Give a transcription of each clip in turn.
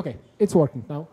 Okay, it's working now.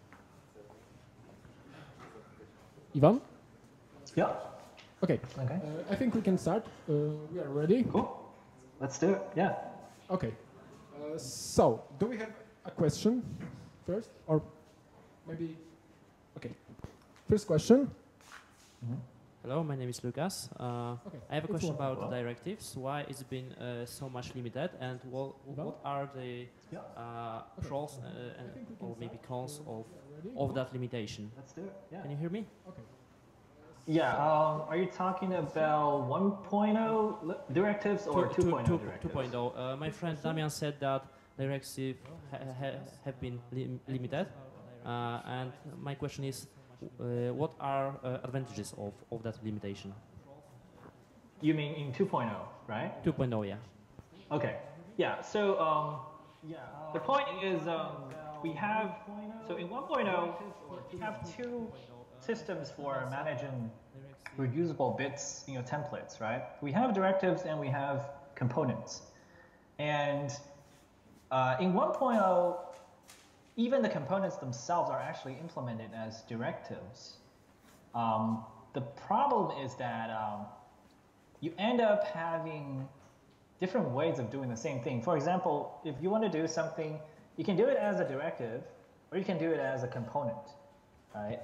Ivan? Yeah. Okay. Okay. I think we can start. We are ready. Cool. Let's do it. Yeah. Okay. So, do we have a question first, or maybe? Okay. First question. Mm-hmm. Hello, my name is Lucas. Okay. I have a question about Hello. directives. Why is it been so much limited, and what are the pros and or maybe cons of that limitation? Let's do it. Yeah. Can you hear me? Okay. Yeah. Are you talking about 1.0 directives or 2.0 directives? 2.0. My friend Damian said that directives have been limited, and my question is, what are advantages of that limitation? You mean in 2.0, right? 2.0, yeah. Okay. Yeah. So the point is we have so in 1.0 we have two systems for managing reusable bits in your templates, right? We have directives and we have components. And in 1.0, even the components themselves are actually implemented as directives. The problem is that you end up having different ways of doing the same thing. For example, if you want to do something, you can do it as a directive, or you can do it as a component, right?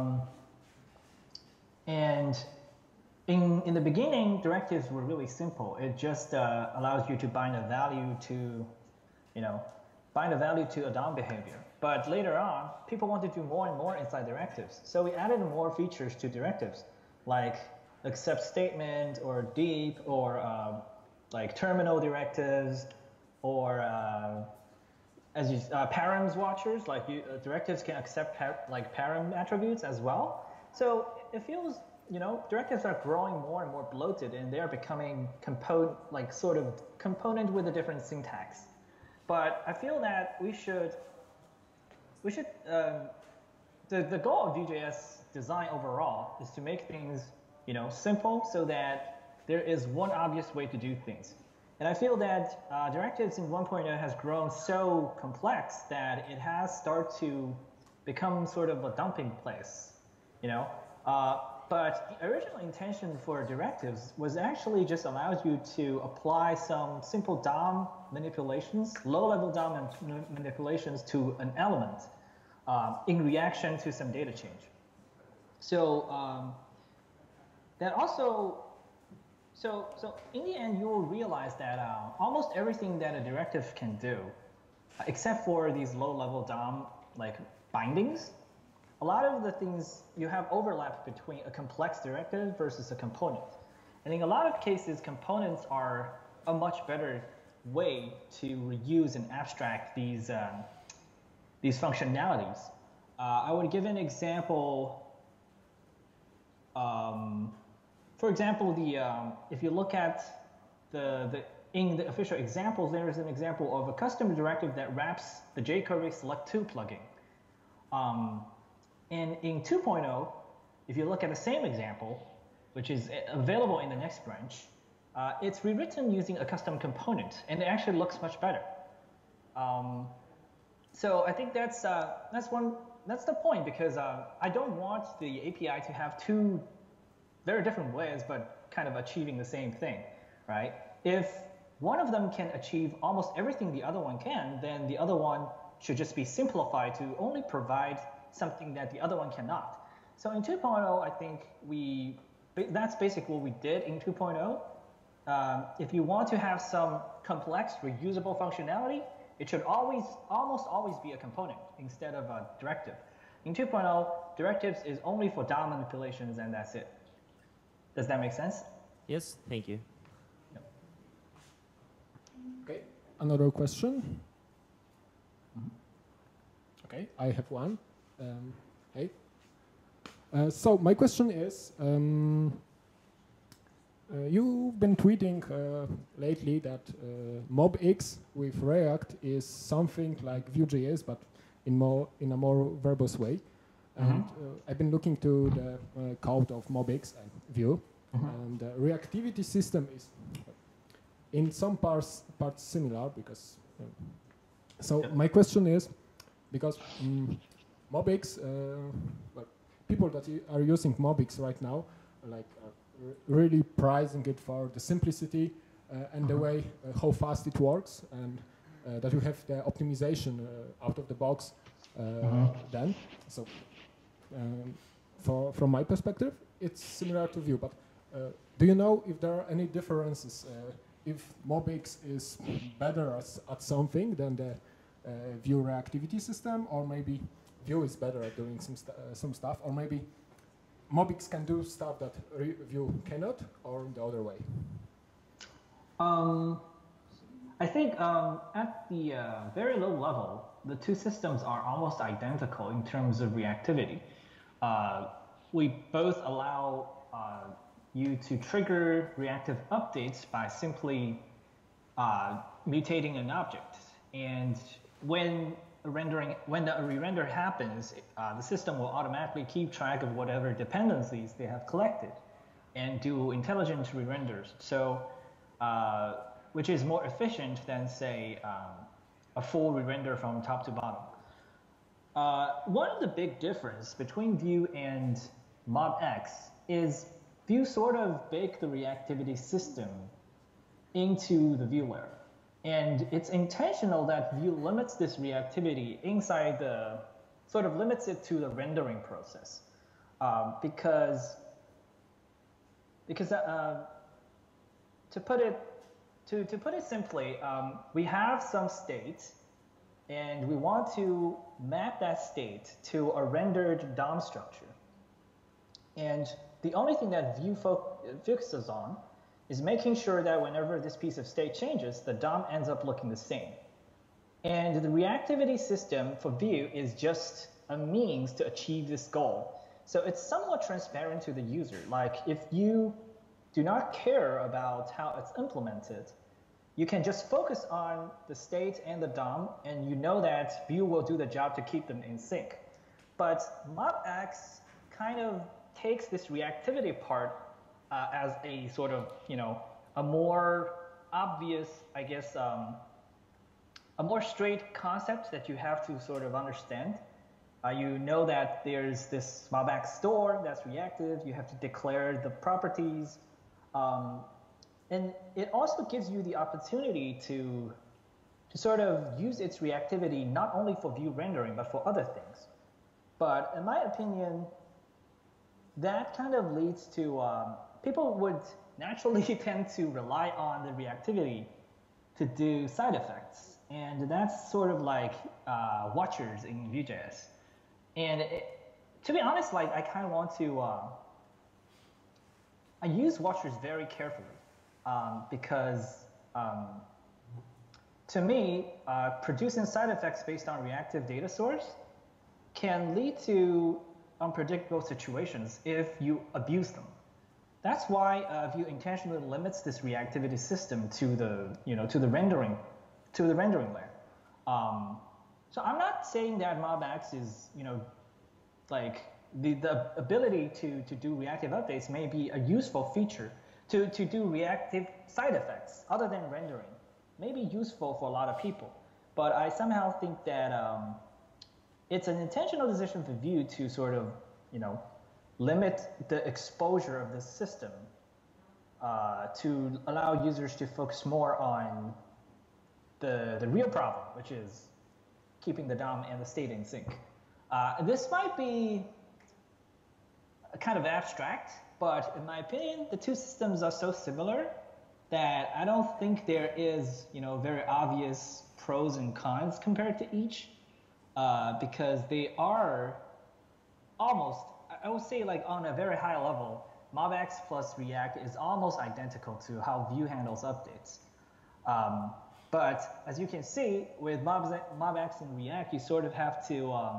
And in the beginning, directives were really simple. It just allows you to bind a value to, bind a value to a DOM behavior. But later on, people want to do more and more inside directives. So we added more features to directives, like accept statement or deep or like terminal directives or params watchers, like directives can accept param attributes as well. So it feels, directives are growing more and more bloated, and they're becoming sort of component with a different syntax. But I feel that we should the goal of Vue.js design overall is to make things, simple so that there is one obvious way to do things. And I feel that directives in 1.0 has grown so complex that it has started to become sort of a dumping place, But the original intention for directives was actually just allows you to apply some simple DOM manipulations, low-level DOM manipulations to an element in reaction to some data change. So that also, so in the end, you will realize that almost everything that a directive can do, except for these low-level DOM bindings, a lot of the things you have overlap between a complex directive versus a component. And in a lot of cases, components are a much better way to reuse and abstract these functionalities. I would give an example. For example, if you look at in the official examples, there is an example of a custom directive that wraps the jQuery select2 plugin. And in 2.0, if you look at the same example, which is available in the next branch, it's rewritten using a custom component, and it actually looks much better. So I think that's the point, because I don't want the API to have two very different ways, but kind of achieving the same thing, right? If one of them can achieve almost everything the other one can, then the other one should just be simplified to only provide something that the other one cannot. So in 2.0, I think that's basically what we did in 2.0. If you want to have some complex reusable functionality, it should almost always be a component instead of a directive. In 2.0, directives is only for DOM manipulations, and that's it. Does that make sense? Yes, thank you. Yep. Okay, another question? Mm-hmm. Okay, I have one. Hey. So my question is, you've been tweeting lately that MobX with React is something like Vue.js, but in a more verbose way. And I've been looking to the code of MobX and Vue, and the reactivity system is in some parts similar, because. So my question is, because MobX, well, people that are using MobX right now, like really prizing it for the simplicity and the way how fast it works, and that you have the optimization out of the box then. So from my perspective, it's similar to Vue, but do you know if there are any differences, if MobX is better at something than the Vue reactivity system, or maybe Vue is better at doing some stuff, or maybe MobX can do stuff that Vue cannot, or the other way? I think at the very low level, the two systems are almost identical in terms of reactivity. We both allow you to trigger reactive updates by simply mutating an object. And when the re-render happens, the system will automatically keep track of whatever dependencies they have collected and do intelligent re-renders. So, which is more efficient than, say, a full re-render from top to bottom. One of the big difference between Vue and MobX is Vue sort of baked the reactivity system into the Vue layer. And it's intentional that Vue limits this reactivity inside the, sort of limits it to the rendering process. Because to put it simply, we have some state, and we want to map that state to a rendered DOM structure. And the only thing that Vue focuses on is making sure that whenever this piece of state changes, the DOM ends up looking the same. And the reactivity system for Vue is just a means to achieve this goal. So it's somewhat transparent to the user. Like, if you do not care about how it's implemented, you can just focus on the state and the DOM, and you know that Vue will do the job to keep them in sync. But MobX kind of takes this reactivity part as a sort of, a more obvious, I guess, a more straight concept that you have to sort of understand. You know that there's this MobX store that's reactive. You have to declare the properties. And it also gives you the opportunity to sort of use its reactivity not only for Vue rendering, but for other things. But in my opinion, that kind of leads to people would naturally tend to rely on the reactivity to do side effects. And that's sort of like watchers in Vue.js. And to be honest, like, I kind of want to, I use watchers very carefully because to me, producing side effects based on reactive data source can lead to unpredictable situations if you abuse them. That's why Vue intentionally limits this reactivity system to the to the rendering layer. So I'm not saying that MobX is like the ability to do reactive updates may be a useful feature to do reactive side effects other than rendering, may be useful for a lot of people. But I somehow think that it's an intentional decision for Vue to sort of limit the exposure of this system to allow users to focus more on the real problem, which is keeping the DOM and the state in sync. This might be kind of abstract, but in my opinion, the two systems are so similar that I don't think there is very obvious pros and cons compared to each, because they are almost, I would say, like, on a very high level, MobX plus React is almost identical to how Vue handles updates. But as you can see, with MobX and React, you sort of have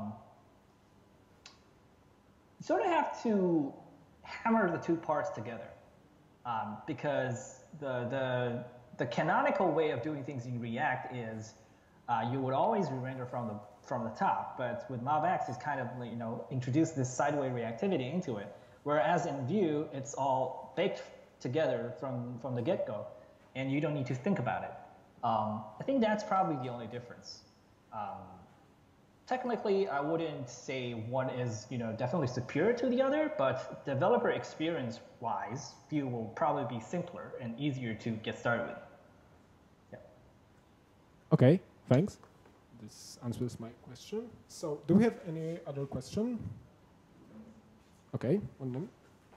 to hammer the two parts together, because the canonical way of doing things in React is you would always re-render from the top, but with MobX, it's kind of introduced this sideways reactivity into it, whereas in Vue, it's all baked together from the get-go, and you don't need to think about it. I think that's probably the only difference. technically, I wouldn't say one is, definitely superior to the other, but developer experience-wise, Vue will probably be simpler and easier to get started with. Yeah. Okay, thanks. This answers my question. So, do we have any other question? Okay, one moment.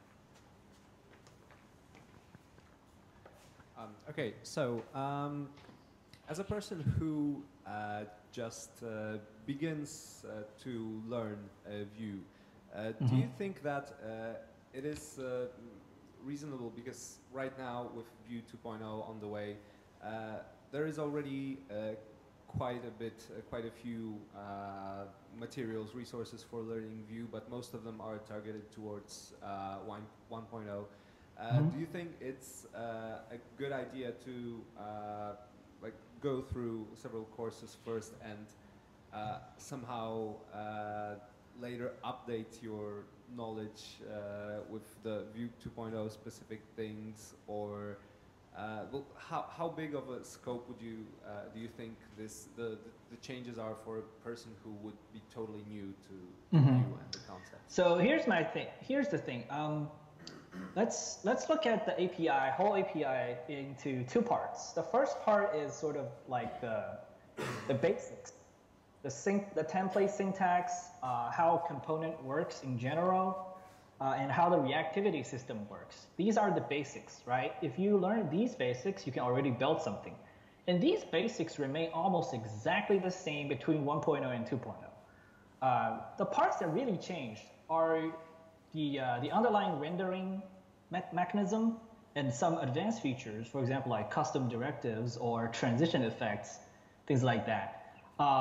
Okay, so as a person who just begins to learn Vue, do you think that it is reasonable, because right now with Vue 2.0 on the way, there is already quite a few materials, resources for learning Vue, but most of them are targeted towards 1.0. Do you think it's a good idea to like go through several courses first and somehow later update your knowledge with the Vue 2.0 specific things, or well, how big of a scope would you do you think the changes are for a person who would be totally new to Vue and the concept? So here's the thing. Let's look at the API, whole API, into two parts. The first part is sort of like the basics, the template syntax, how component works in general, and how the reactivity system works. These are the basics, right? If you learn these basics, you can already build something. And these basics remain almost exactly the same between 1.0 and 2.0. The parts that really changed are the underlying rendering mechanism and some advanced features, for example, like custom directives or transition effects, things like that.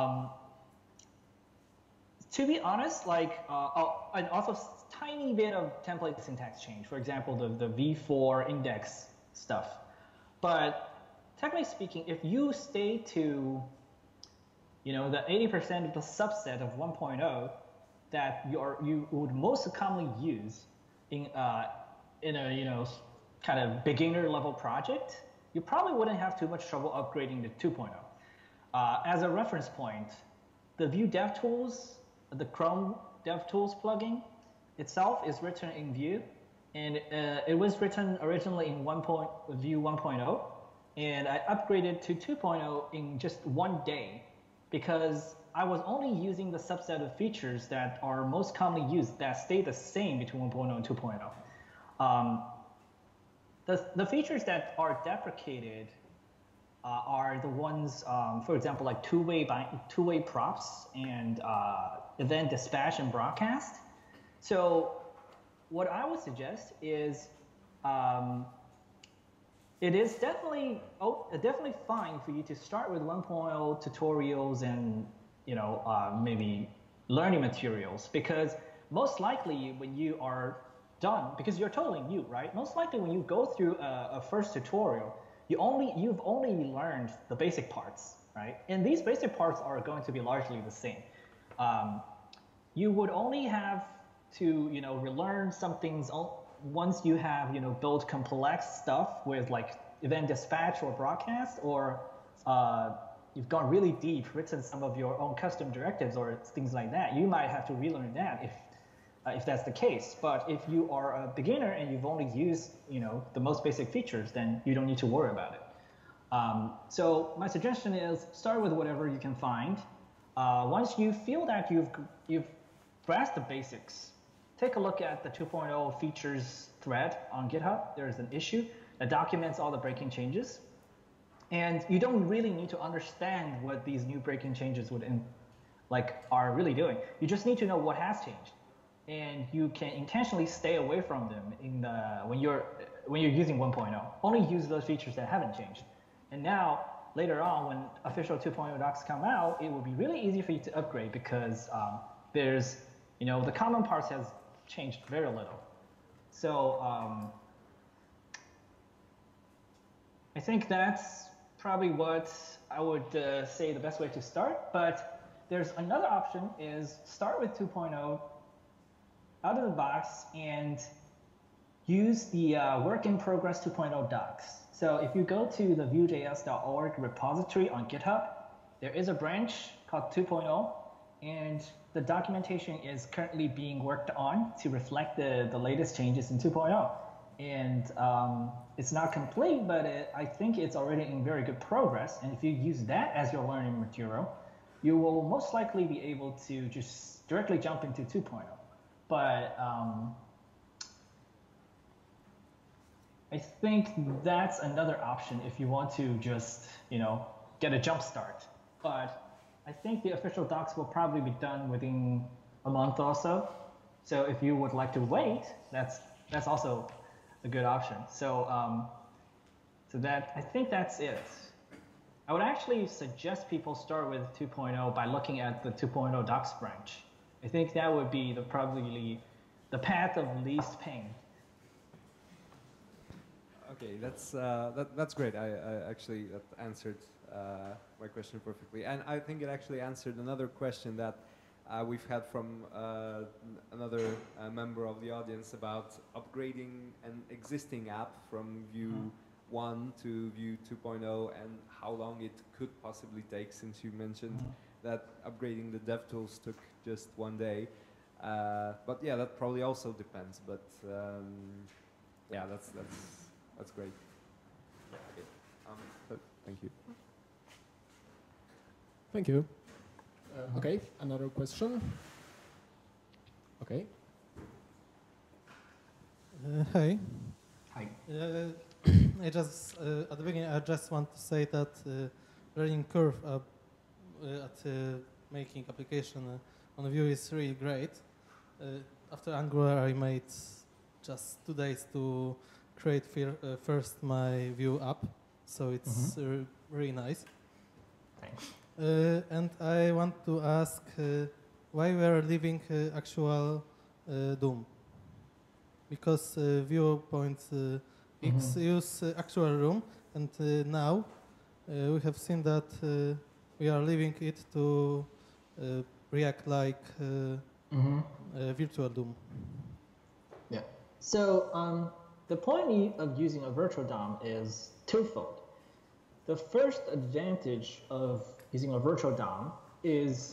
To be honest, and also tiny bit of template syntax change, for example, the v4 index stuff. But technically speaking, if you stay to, the 80% of the subset of 1.0 that you would most commonly use in a kind of beginner level project, you probably wouldn't have too much trouble upgrading to 2.0. As a reference point, the Vue DevTools, the Chrome DevTools plugin itself is written in Vue, and it was written originally in Vue 1.0, and I upgraded to 2.0 in just one day because I was only using the subset of features that are most commonly used that stay the same between 1.0 and 2.0. The features that are deprecated are the ones, for example, like two-way props and event dispatch and broadcast. So what I would suggest is it is definitely fine for you to start with 1.0 tutorials and maybe learning materials, because most likely when you are done, because you're totally new, right? Most likely when you go through a first tutorial, you've only learned the basic parts, right? And these basic parts are going to be largely the same. You would only have to relearn some things once you have built complex stuff with like event dispatch or broadcast, or you've gone really deep, written some of your own custom directives or things like that. You might have to relearn that if that's the case. But if you are a beginner and you've only used the most basic features, then you don't need to worry about it. So my suggestion is start with whatever you can find. Once you feel that you've grasped the basics, take a look at the 2.0 features thread on GitHub. There is an issue that documents all the breaking changes. And you don't really need to understand what these new breaking changes are really doing. You just need to know what has changed. And you can intentionally stay away from them when you're using 1.0. Only use those features that haven't changed. And now, later on, when official 2.0 docs come out, it will be really easy for you to upgrade because there's, the common parts has changed very little. So I think that's probably what I would say the best way to start. But there's another option is start with 2.0 out of the box and use the work in progress 2.0 docs. So if you go to the Vue.js.org repository on GitHub, there is a branch called 2.0, and the documentation is currently being worked on to reflect the latest changes in 2.0. And it's not complete, but I think it's already in very good progress. And if you use that as your learning material, you will most likely be able to just directly jump into 2.0. But I think that's another option if you want to just, get a jump start. But I think the official docs will probably be done within a month or so. So if you would like to wait, that's also a good option. So I think that's it. I would actually suggest people start with 2.0 by looking at the 2.0 docs branch. I think that would be probably the path of least pain. Okay, that's great. I actually that answered my question perfectly, and I think it actually answered another question that we've had from another member of the audience about upgrading an existing app from Vue 1 to Vue 2.0 and how long it could possibly take, since you mentioned that upgrading the DevTools took just 1 day. But yeah, that probably also depends. But yeah, that's great. Okay. Thank you. Thank you. Okay, another question. Okay. Hey. Hi. I just at the beginning I just want to say that learning curve at making application on Vue is really great. After Angular, I made just 2 days to create first my Vue app, so it's really nice. Thanks. And I want to ask why we are leaving actual DOM, because Viewpoint X use actual room, and now we have seen that we are leaving it to React like virtual DOM. Yeah. So the point of using a virtual DOM is twofold. The first advantage of using a virtual DOM is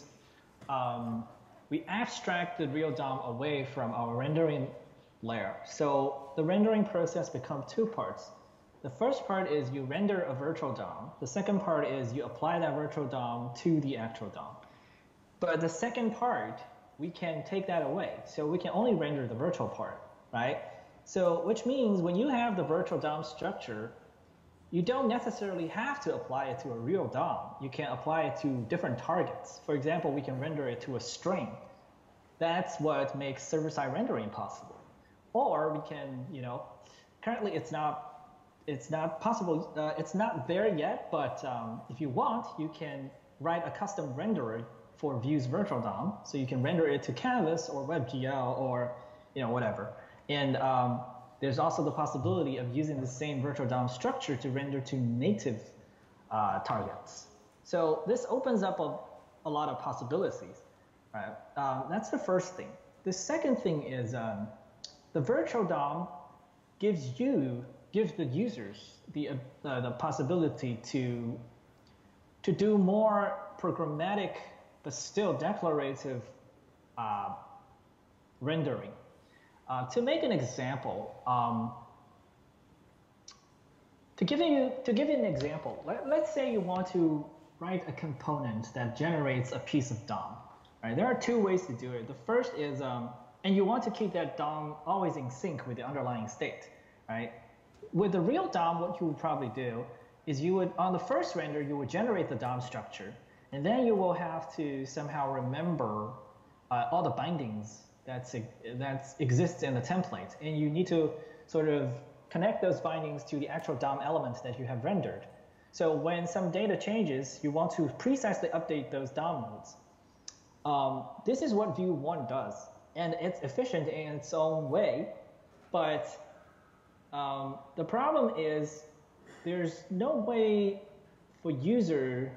we abstract the real DOM away from our rendering layer. So the rendering process becomes 2 parts. The first part is you render a virtual DOM. The second part is you apply that virtual DOM to the actual DOM. But the second part, we can take that away. So we can only render the virtual part, right? So which means when you have the virtual DOM structure, you don't necessarily have to apply it to a real DOM. You can apply it to different targets. For example, we can render it to a string. That's what makes server-side rendering possible. Or we can, currently it's not possible, it's not there yet, but if you want, you can write a custom renderer for Vue's virtual DOM. So you can render it to Canvas or WebGL or, whatever. And there's also the possibility of using the same virtual DOM structure to render to native targets. So this opens up a lot of possibilities. Right? That's the first thing. The second thing is the virtual DOM gives the users the possibility to do more programmatic but still declarative rendering. To make an example, to give you an example, let's say you want to write a component that generates a piece of DOM. Right? There are 2 ways to do it. The first is, and you want to keep that DOM always in sync with the underlying state. Right? With the real DOM, what you would probably do is you would, on the first render, you would generate the DOM structure, and then you will have to somehow remember all the bindings that exists in the template, and you need to sort of connect those bindings to the actual DOM element that you have rendered. So when some data changes, you want to precisely update those DOM nodes. This is what Vue 1 does, and it's efficient in its own way, but the problem is there's no way for the user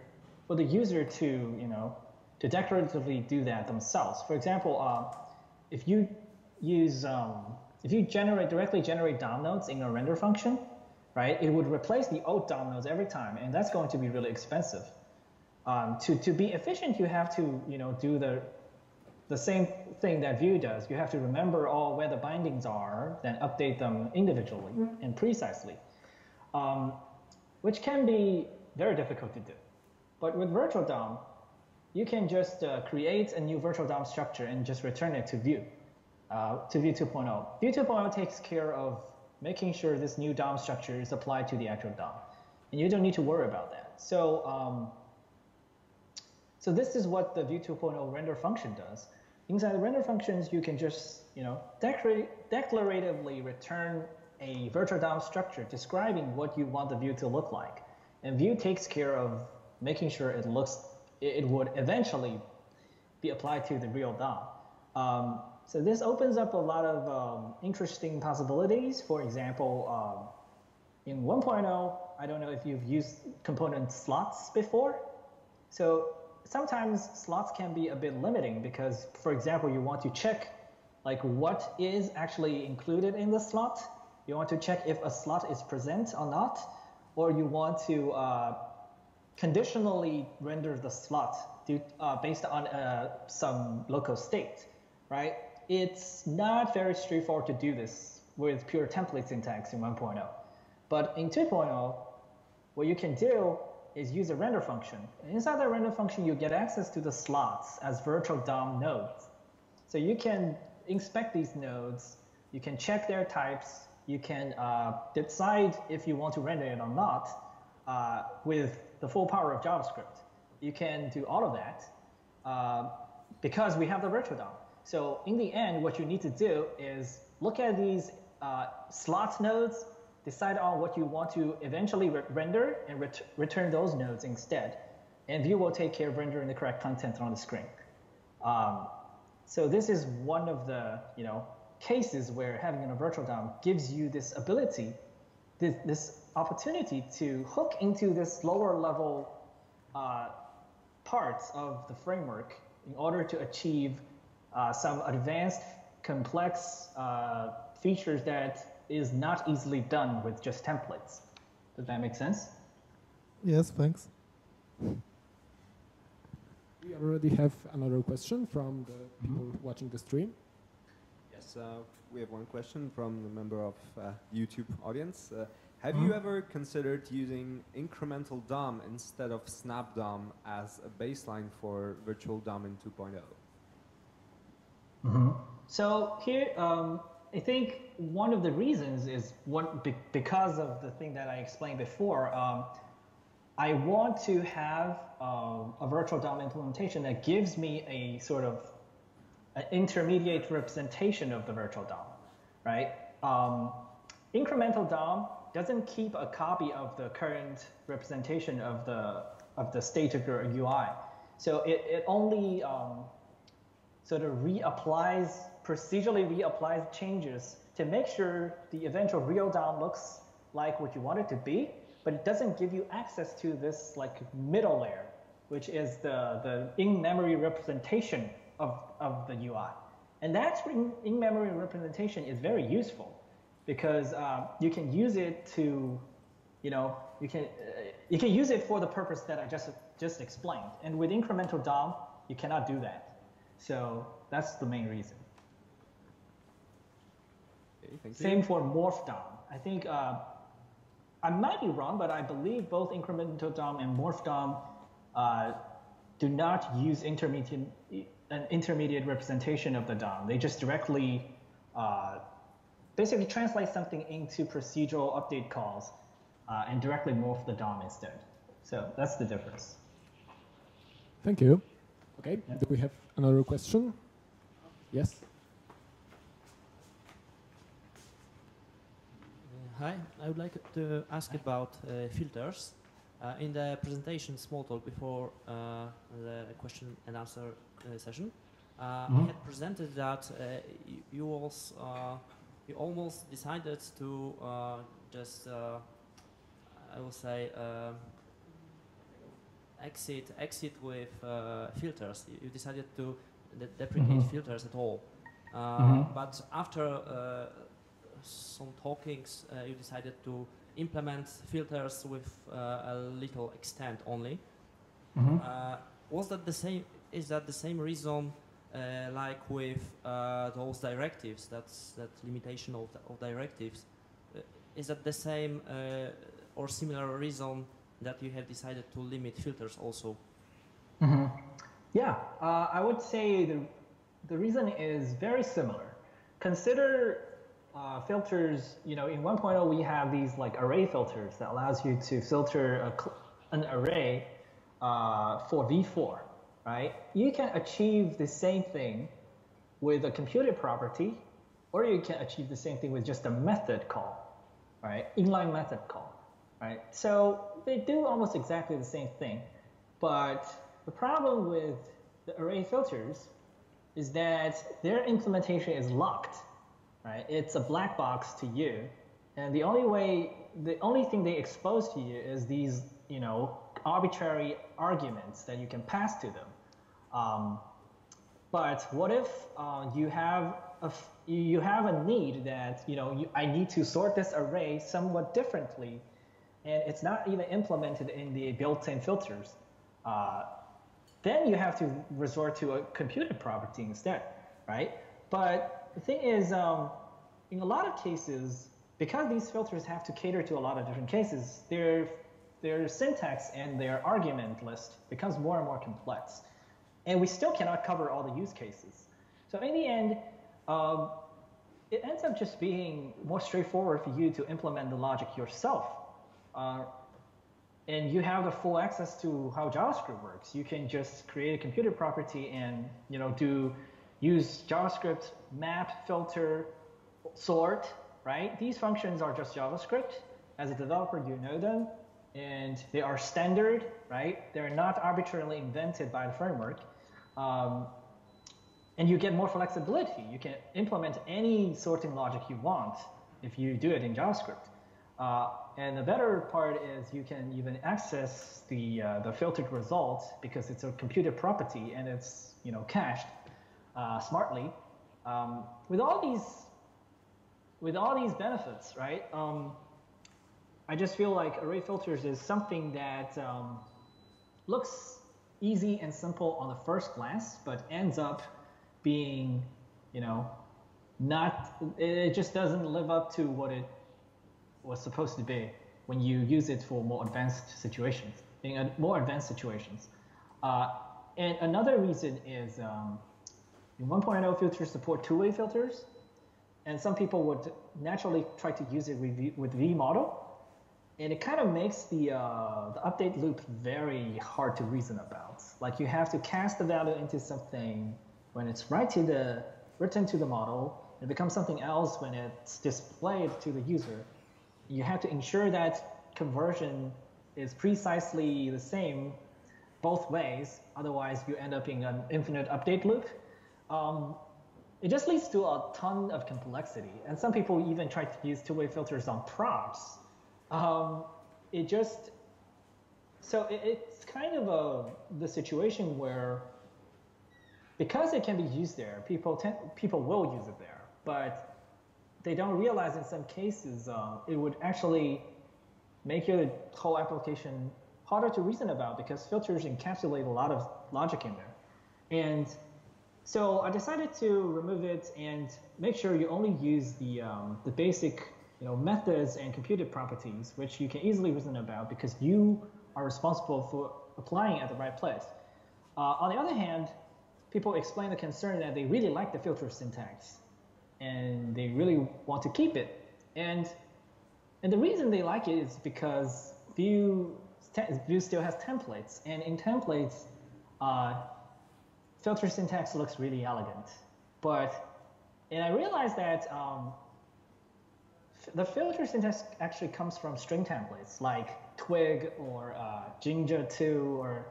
to to declaratively do that themselves. For example, if you directly generate DOM nodes in a render function, right, it would replace the old DOM nodes every time, and that's going to be really expensive. To be efficient, you have to do the same thing that Vue does. You have to remember all where the bindings are, then update them individually and precisely, which can be very difficult to do. But with virtual DOM, you can just create a new virtual DOM structure and just return it to Vue 2.0. Vue 2.0 takes care of making sure this new DOM structure is applied to the actual DOM. And you don't need to worry about that. So, so this is what the Vue 2.0 render function does. Inside the render functions, you can just declaratively return a virtual DOM structure describing what you want the view to look like. And Vue takes care of making sure it would eventually be applied to the real DOM. So this opens up a lot of interesting possibilities. For example, in 1.0, I don't know if you've used component slots before. So sometimes slots can be a bit limiting because, for example, you want to check like what is actually included in the slot. You want to check if a slot is present or not, or you want to conditionally render the slot based on some local state, right? It's not very straightforward to do this with pure template syntax in 1.0. But in 2.0, what you can do is use a render function. And inside that render function, you get access to the slots as virtual DOM nodes. So you can inspect these nodes, you can check their types, you can decide if you want to render it or not with the full power of JavaScript. You can do all of that because we have the virtual DOM. So in the end, what you need to do is look at these slot nodes, decide on what you want to eventually render, and return those nodes instead. And Vue will take care of rendering the correct content on the screen. So this is one of the cases where having a virtual DOM gives you this ability, this opportunity to hook into this lower level parts of the framework in order to achieve some advanced, complex features that is not easily done with just templates. Does that make sense? Yes, thanks. We already have another question from the people watching the stream. Yes, we have one question from a member of YouTube audience. Have you ever considered using incremental DOM instead of snap DOM as a baseline for virtual DOM in 2.0? So here, I think one of the reasons is because of the thing that I explained before. I want to have a virtual DOM implementation that gives me a sort of an intermediate representation of the virtual DOM, right? Incremental DOM doesn't keep a copy of the current representation of the state of your UI, so it only sort of procedurally reapplies changes to make sure the eventual real DOM looks like what you want it to be, but it doesn't give you access to this like middle layer, which is the in-memory representation of the UI. And that in-memory representation is very useful because you can use it to, you can use it for the purpose that I just explained. And with incremental DOM, you cannot do that. So that's the main reason. Okay, thank you. Same for morph DOM. I think I might be wrong, but I believe both incremental DOM and morph DOM do not use an intermediate representation of the DOM. They just directly basically translate something into procedural update calls and directly morph the DOM instead. So that's the difference. Thank you. Okay, do we have another question? Yes? Hi, I would like to ask about filters. In the presentation small talk before the question and answer session, you had presented that you almost decided to just, I will say, exit with filters. You decided to deprecate filters at all. But after some talkings, you decided to implement filters with a little extent only. Was that the same? Is that the same reason, like with those directives? That limitation of directives. Is that the same or similar reason that you have decided to limit filters also? Yeah, I would say the reason is very similar. Consider filters. In 1.0 we have these like array filters that allows you to filter an array for v4, right? You can achieve the same thing with a computed property, or you can achieve the same thing with just a method call, right? Inline method call, right? So they do almost exactly the same thing, but the problem with the array filters is that their implementation is locked, right? It's a black box to you, and the only thing they expose to you is these, arbitrary arguments that you can pass to them. But what if you have a need that I need to sort this array somewhat differently, and it's not even implemented in the built-in filters? Then you have to resort to a computed property instead, right? But the thing is, in a lot of cases, because these filters have to cater to a lot of different cases, their syntax and their argument list becomes more and more complex. And we still cannot cover all the use cases. So in the end, it ends up just being more straightforward for you to implement the logic yourself. And you have the full access to how JavaScript works. You can just create a computed property and use JavaScript map, filter, sort, right? These functions are just JavaScript. As a developer, you know them, and they are standard, right? They're not arbitrarily invented by the framework. And you get more flexibility. You can implement any sorting logic you want if you do it in JavaScript. And the better part is you can even access the filtered result because it's a computed property and it's cached smartly. With all these benefits, right? I just feel like array filters is something that looks easy and simple on the first glance, but ends up being, it just doesn't live up to what it was supposed to be when you use it for more advanced situations, And another reason is in 1.0 filters support two-way filters, and some people would naturally try to use it with V model. And it kind of makes the update loop very hard to reason about. Like you have to cast the value into something when it's written to the model. It becomes something else when it's displayed to the user. You have to ensure that conversion is precisely the same both ways. Otherwise, you end up in an infinite update loop. It just leads to a ton of complexity. And some people even try to use two-way filters on prompts. It's kind of the situation where, because it can be used there, people will use it there, but they don't realize in some cases it would actually make your whole application harder to reason about because filters encapsulate a lot of logic in there. And so I decided to remove it and make sure you only use the basic methods and computed properties, which you can easily reason about because you are responsible for applying at the right place. On the other hand, people explain the concern that they really like the filter syntax and they really want to keep it. And the reason they like it is because Vue still has templates, and in templates, filter syntax looks really elegant. And I realized that the filter syntax actually comes from string templates like Twig or Jinja2 or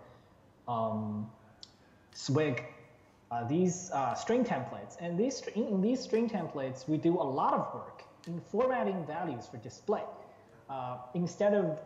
Swig. These string templates. And in these string templates, we do a lot of work in formatting values for display. Instead of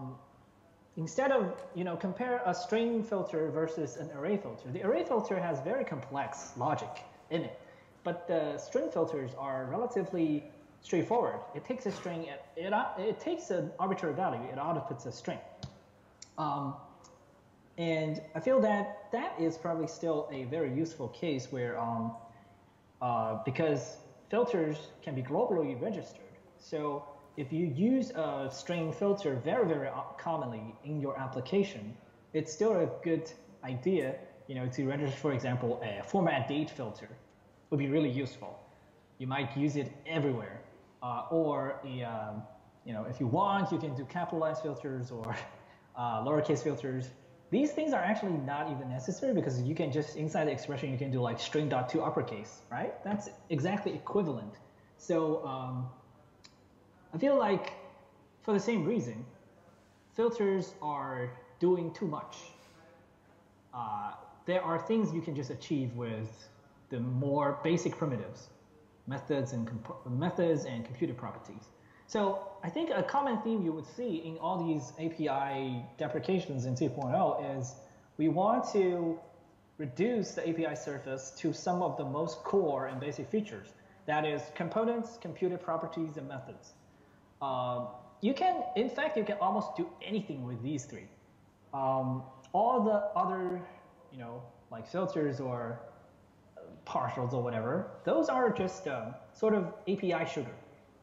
compare a string filter versus an array filter. The array filter has very complex logic in it, but the string filters are relatively straightforward. It takes a string, it takes an arbitrary value, it outputs a string. And I feel that that is probably still a very useful case where, because filters can be globally registered. So if you use a string filter very, very commonly in your application, it's still a good idea, to register, for example, a format date filter would be really useful. You might use it everywhere. Or if you want, you can do capitalized filters or lowercase filters. These things are actually not even necessary because you can just, inside the expression, you can do like string.to uppercase, right? That's exactly equivalent. So I feel like for the same reason, filters are doing too much. There are things you can just achieve with the more basic primitives, methods and computer properties. So I think a common theme you would see in all these API deprecations in 2.0 is we want to reduce the API surface to some of the most core and basic features. That is components, computer properties, and methods. In fact, you can almost do anything with these three. All the other, like filters or partials or whatever, those are just sort of API sugar.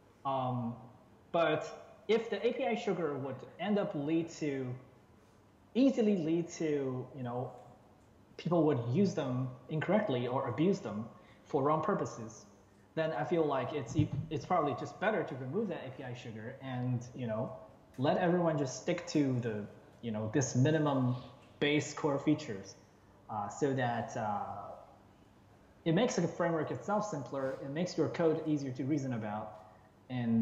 But if the API sugar would easily lead to, people would use them incorrectly or abuse them for wrong purposes, then I feel like it's probably just better to remove that API sugar and, let everyone just stick to the, this minimum base core features, so that it makes the framework itself simpler. It makes your code easier to reason about. And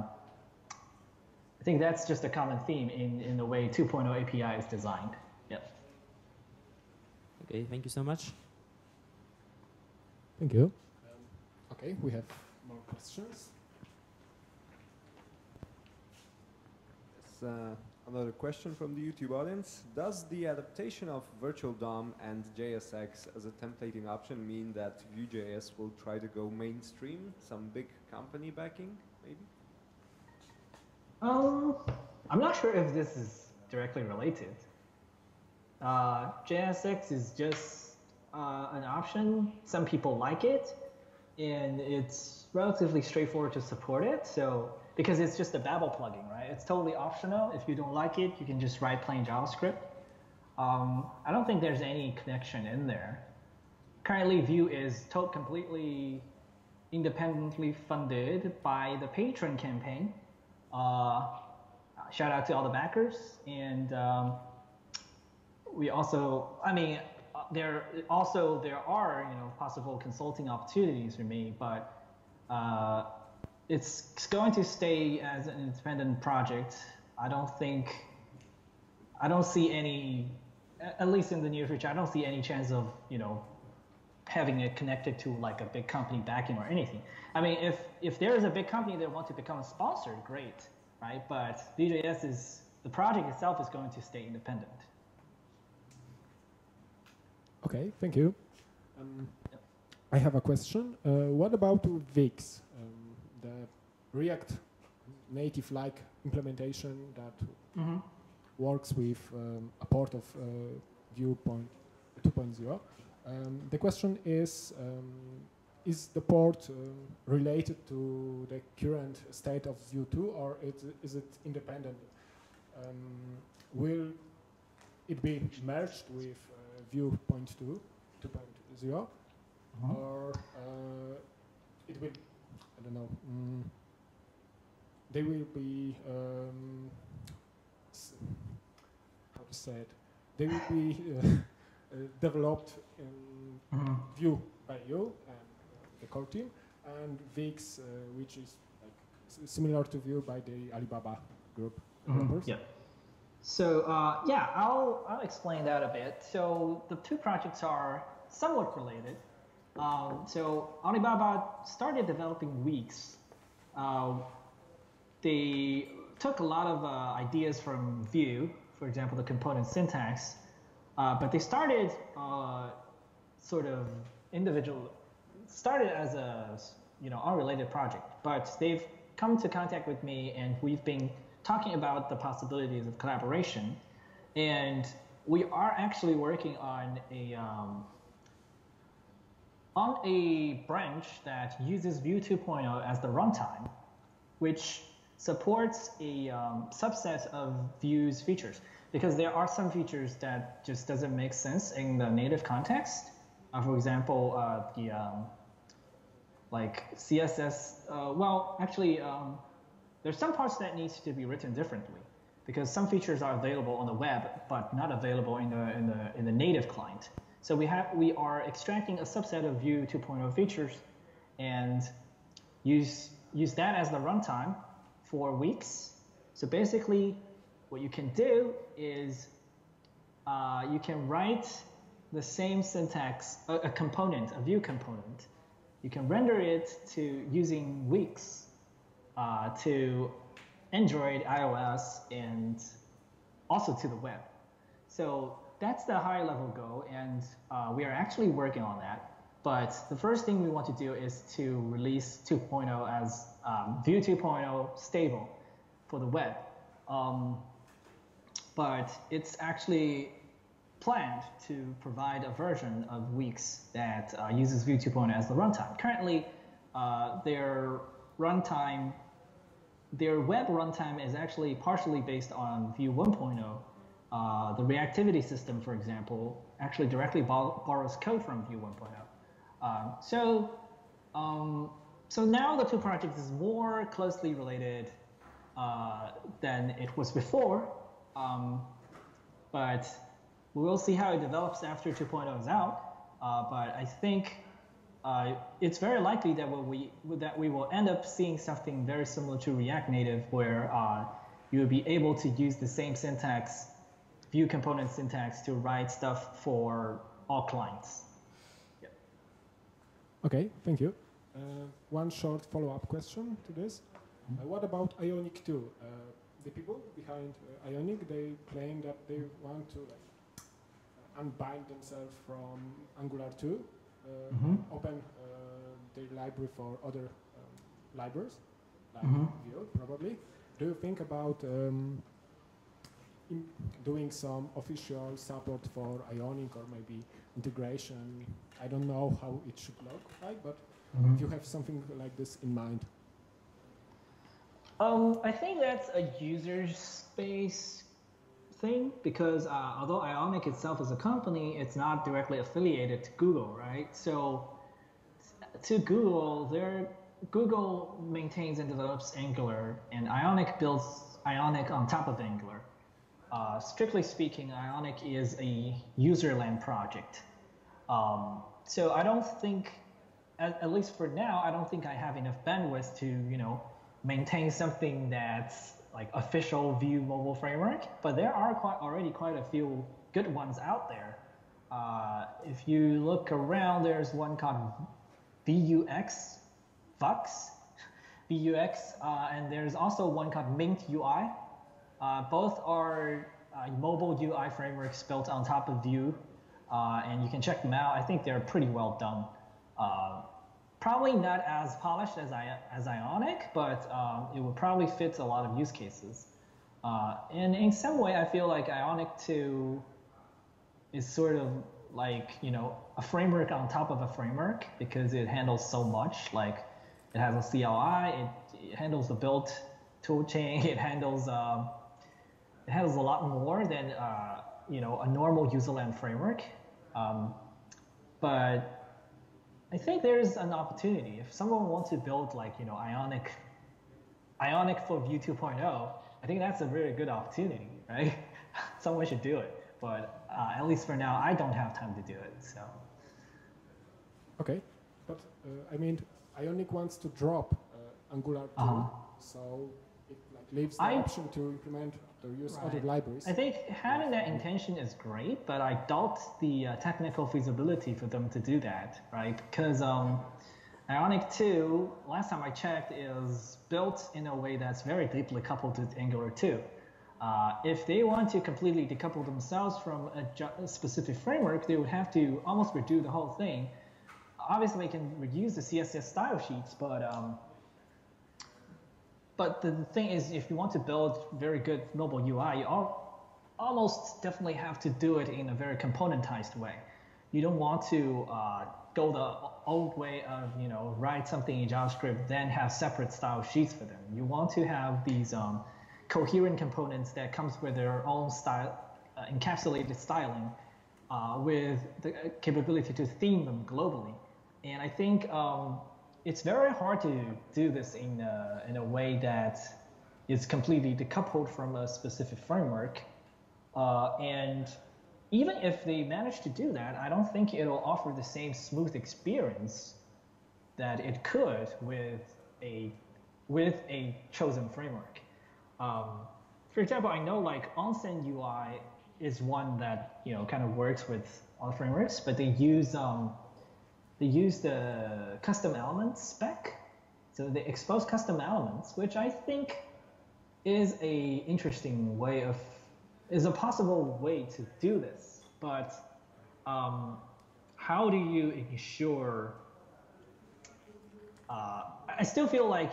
I think that's just a common theme in the way 2.0 API is designed. Yep. Okay, thank you so much. Thank you. Okay, we have more questions. Another question from the YouTube audience. Does the adaptation of Virtual DOM and JSX as a templating option mean that Vue.js will try to go mainstream, some big company backing, maybe? I'm not sure if this is directly related. JSX is just an option. Some people like it, and it's relatively straightforward to support it. So, because it's just a Babel plugin, right? It's totally optional. If you don't like it, you can just write plain JavaScript. I don't think there's any connection in there. Currently, Vue is completely independently funded by the Patron campaign. Shout out to all the backers. And we also, there are possible consulting opportunities for me, but it's going to stay as an independent project. I don't see any, at least in the near future, I don't see any chance of, having it connected to like a big company backing or anything. If there is a big company that wants to become a sponsor, great, right? But Vue.js the project itself is going to stay independent. Okay, thank you. I have a question. What about Wix, the React native-like implementation that works with a port of Vue 2.0? The question is the port related to the current state of Vue 2, or is it independent? Will it be merged with Vue 2.0, or it will, I don't know, they will be, how to say it, they will be developed in Vue by you and the core team, and Wix, which is like similar to Vue by the Alibaba group developers. Yeah. So I'll explain that a bit. So the two projects are somewhat related. So Alibaba started developing Wix. They took a lot of ideas from Vue, for example, the component syntax, but they started started as a unrelated project. But they've come to contact with me, and we've been talking about the possibilities of collaboration. And we are actually working on a branch that uses Vue 2.0 as the runtime, which supports a subset of Vue's features. Because there are some features that just doesn't make sense in the native context. For example, like CSS. Well, actually, there's some parts that needs to be written differently, because some features are available on the web but not available in the native client. So we are extracting a subset of Vue 2.0 features and use that as the runtime for weeks. So basically, what you can do is you can write the same syntax, a component, a Vue component. You can render it to using weeks to Android, iOS, and also to the web. So that's the high level goal, and we are actually working on that. But the first thing we want to do is to release 2.0 as Vue 2.0 stable for the web. But it's actually planned to provide a version of Weeks that uses Vue 2.0 as the runtime. Currently, their web runtime is actually partially based on Vue 1.0. The reactivity system, for example, actually directly borrows code from Vue 1.0. So now the two projects is more closely related than it was before, but we will see how it develops after 2.0 is out. But I think it's very likely that we will end up seeing something very similar to React Native, where you will be able to use the same syntax, Vue component syntax, to write stuff for all clients. Yeah. Okay, thank you. One short follow-up question to this. What about Ionic 2? The people behind Ionic, they claim that they want to unbind themselves from Angular 2, open their library for other libraries, like Vue, probably. Do you think about doing some official support for Ionic, or maybe integration? I don't know how it should look like, but if you have something like this in mind. I think that's a user space thing, because although Ionic itself is a company, it's not directly affiliated to Google, right? So to Google maintains and develops Angular, and Ionic builds Ionic on top of Angular. Strictly speaking, Ionic is a user-land project. So I don't think, at least for now, I don't think I have enough bandwidth to, maintain something that's like official Vue mobile framework. But there are already quite a few good ones out there. If you look around, there's one called VUX, and there's also one called Mint UI. Both are mobile UI frameworks built on top of Vue, and you can check them out. I think they're pretty well done. Probably not as polished as Ionic, but it would probably fit a lot of use cases. And in some way, I feel like Ionic 2 is sort of like, a framework on top of a framework, because it handles so much. Like, it has a CLI, it handles the build toolchain, it handles a lot more than a normal user-land framework. But I think there's an opportunity. If someone wants to build Ionic for Vue 2.0, I think that's a very good opportunity, right? Someone should do it. But at least for now, I don't have time to do it. So. Okay, but I mean, Ionic wants to drop Angular 2, so it leaves the option to implement or use other libraries. I think having that intention is great, but I doubt the technical feasibility for them to do that, right? Because Ionic 2, last time I checked, is built in a way that's very deeply coupled with Angular 2. If they want to completely decouple themselves from a specific framework, they would have to almost redo the whole thing. Obviously, they can reuse the CSS style sheets, but the thing is, if you want to build very good mobile UI, almost definitely have to do it in a very componentized way. You don't want to go the old way of, write something in JavaScript, then have separate style sheets for them. You want to have these coherent components that comes with their own style, encapsulated styling, with the capability to theme them globally. And I think it's very hard to do this in a way that is completely decoupled from a specific framework. And even if they manage to do that, I don't think it'll offer the same smooth experience that it could with a chosen framework. For example, I know like Onsen UI is one that kind of works with all frameworks, but they use the custom elements spec, so they expose custom elements, which I think is a possible way to do this. But how do you ensure? I still feel like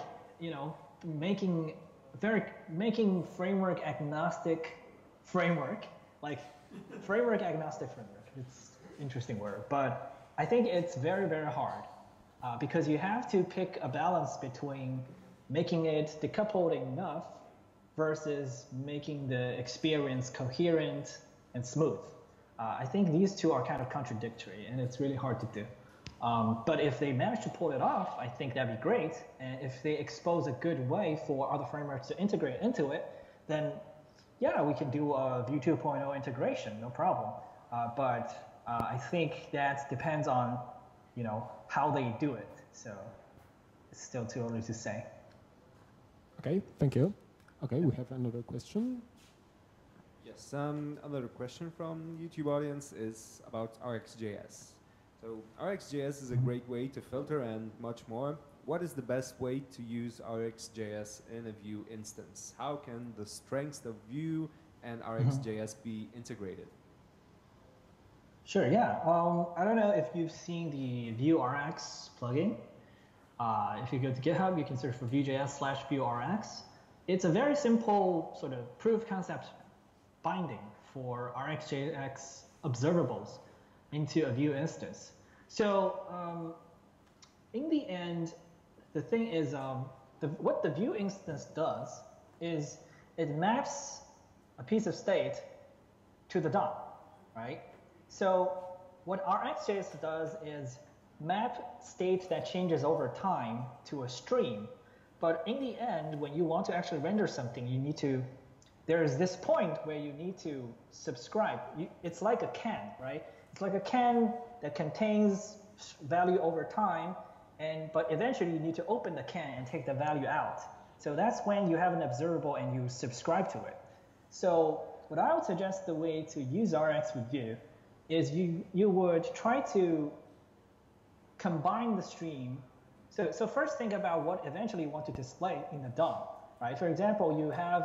making framework agnostic framework, like framework agnostic framework. It's an interesting word, but I think it's very, very hard because you have to pick a balance between making it decoupled enough versus making the experience coherent and smooth. I think these two are kind of contradictory, and it's really hard to do. But if they manage to pull it off, I think that'd be great. And if they expose a good way for other frameworks to integrate into it, then yeah, we can do a Vue 2.0 integration, no problem. But I think that depends on how they do it. So it's still too early to say. Okay, thank you. Okay, we have another question. Yes, another question from YouTube audience is about RxJS. So RxJS is a great way to filter and much more. What is the best way to use RxJS in a Vue instance? How can the strengths of Vue and RxJS be integrated? Sure, yeah. I don't know if you've seen the Vue.rx plugin. If you go to GitHub, you can search for Vue.js/Vue.rx. It's a very simple sort of proof of concept binding for RxJS observables into a Vue instance. So in the end, the thing is, what the Vue instance does is it maps a piece of state to the DOM, right? So what RxJS does is map state that changes over time to a stream. But in the end, when you want to actually render something, there is this point where you need to subscribe. It's like a can, right? It's like a can that contains value over time, but eventually you need to open the can and take the value out. So that's when you have an observable and you subscribe to it. So what I would suggest the way to use Rx with Vue is you would try to combine the stream. So first think about what eventually you want to display in the DOM, right? For example, you have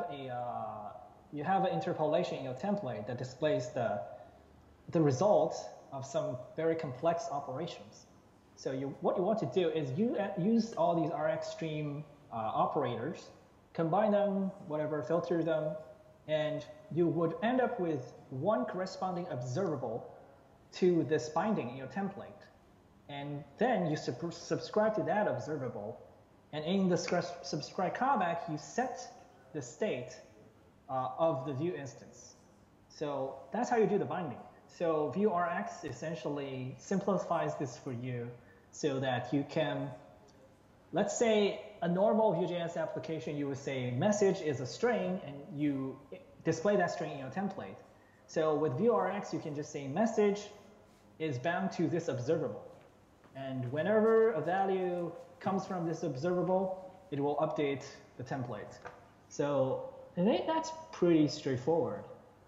an interpolation in your template that displays the result of some very complex operations. So what you want to do is use all these Rx stream operators, combine them, whatever, filter them, and you would end up with one corresponding observable to this binding in your template. And then you subscribe to that observable, and in the subscribe callback, you set the state of the Vue instance. So that's how you do the binding. So Vue.rx essentially simplifies this for you so that you can, let's say a normal Vue.js application, you would say message is a string and you display that string in your template. So with Vue.rx, you can just say message is bound to this observable. And whenever a value comes from this observable, it will update the template. So I think that's pretty straightforward.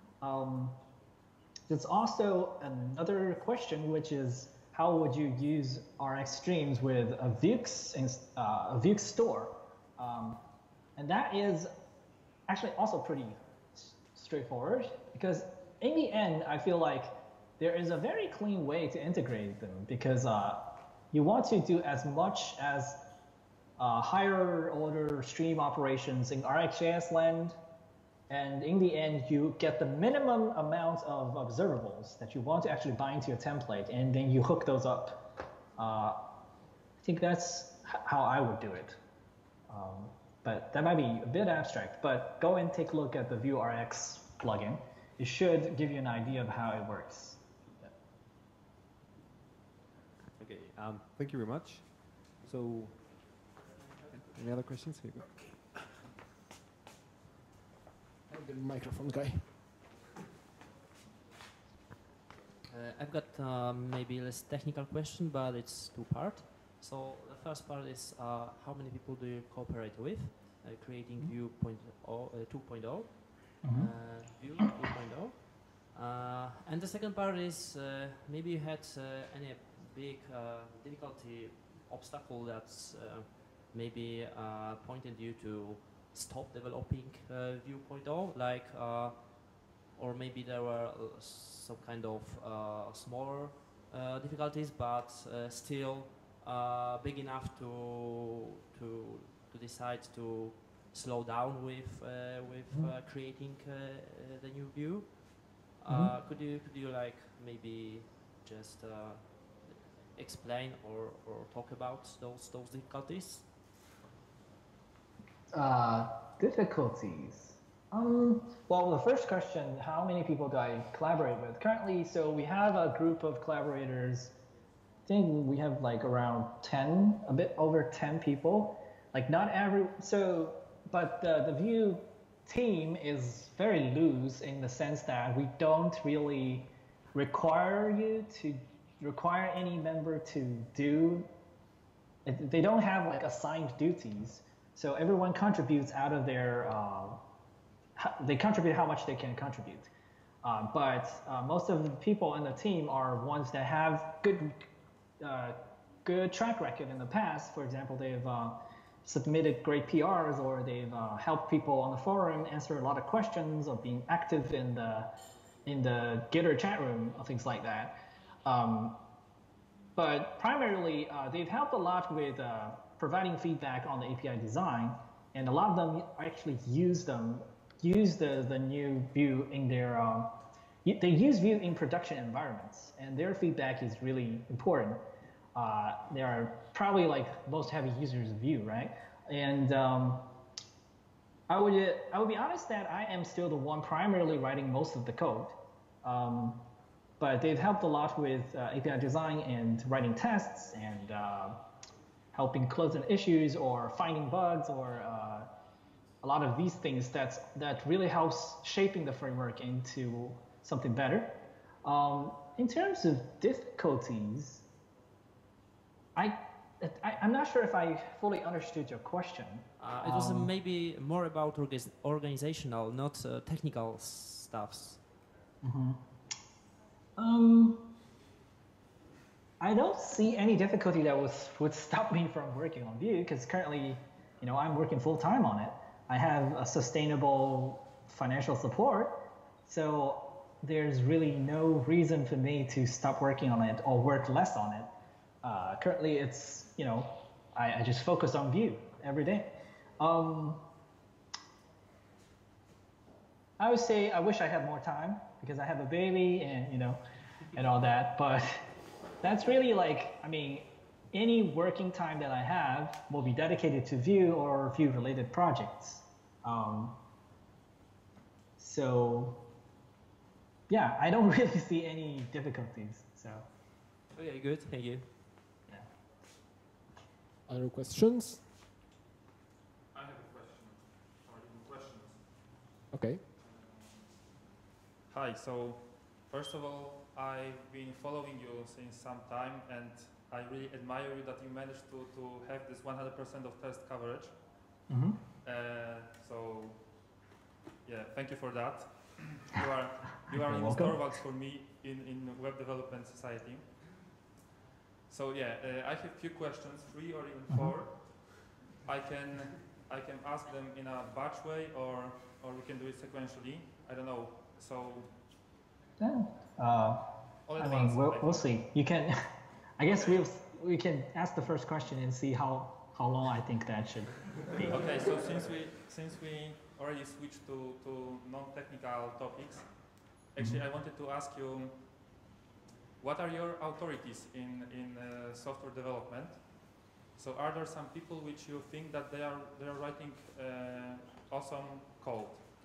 There's also another question, which is how would you use Rx streams with a Vue store? And that is actually also pretty straightforward because in the end, I feel like there is a very clean way to integrate them because you want to do as much as higher order stream operations in RxJS land And in the end, you get the minimum amount of observables that you want to actually bind to your template, and then you hook those up. I think that's how I would do it. But that might be a bit abstract, but go and take a look at the Vue.js plugin. It should give you an idea of how it works. Okay, thank you very much. So, any other questions? Here you go. The microphone guy. I've got maybe less technical question, but it's two-part. So the first part is how many people do you cooperate with creating Vue 2.0, Vue 2.0? And the second part is maybe you had any big difficulty, obstacle that's maybe pointed you to stop developing Vue 2.0, like, or maybe there were some kind of smaller difficulties, but still big enough to decide to slow down with creating the new Vue. Could you like maybe just explain or talk about those difficulties? Difficulties. Well, the first question, how many people do I collaborate with? Currently, so we have a group of collaborators. I think we have like around 10, a bit over 10 people. Like not every, so, but the Vue team is very loose in the sense that we don't really require any member to do, they don't have like assigned duties. So everyone contributes out of their, they contribute how much they can contribute. But most of the people in the team are ones that have good track record in the past. For example, they've submitted great PRs, or they've helped people on the forum answer a lot of questions, or being active in the Gitter chat room, or things like that. But primarily, they've helped a lot with providing feedback on the API design, and a lot of them actually use the new Vue in their, they use Vue in production environments, and their feedback is really important. They are probably like most heavy users of Vue, right? And I would be honest that I am still the one primarily writing most of the code. But they've helped a lot with API design and writing tests, and helping closing issues or finding bugs, or a lot of these things that really helps shaping the framework into something better. In terms of difficulties, I'm not sure if I fully understood your question. It was maybe more about organizational, not technical stuffs. I don't see any difficulty that would stop me from working on Vue, because currently, I'm working full time on it. I have a sustainable financial support, so there's really no reason for me to stop working on it or work less on it. Currently, it's, I just focus on Vue every day. I would say I wish I had more time, because I have a baby and, and all that, but that's really like, any working time that I have will be dedicated to Vue or Vue related projects. So yeah, I don't really see any difficulties, so. Okay, good, thank you. Yeah. Other questions? I have a question, or even questions. Okay. Hi, so first of all, I've been following you since some time, and I really admire you that you managed to have this 100% of test coverage. Mm-hmm. So yeah, thank you for that. You are You're in welcome. Torvalds for me in web development society. So yeah, I have a few questions, 3 or even 4. I can ask them in a batch way, or we can do it sequentially. I don't know. So Yeah. all at once, We'll see. You can, I guess we can ask the first question and see how long I think that should be. Okay, so since we already switched to non-technical topics. Actually, I wanted to ask you, what are your authorities in software development? So are there some people which you think that they are writing awesome code?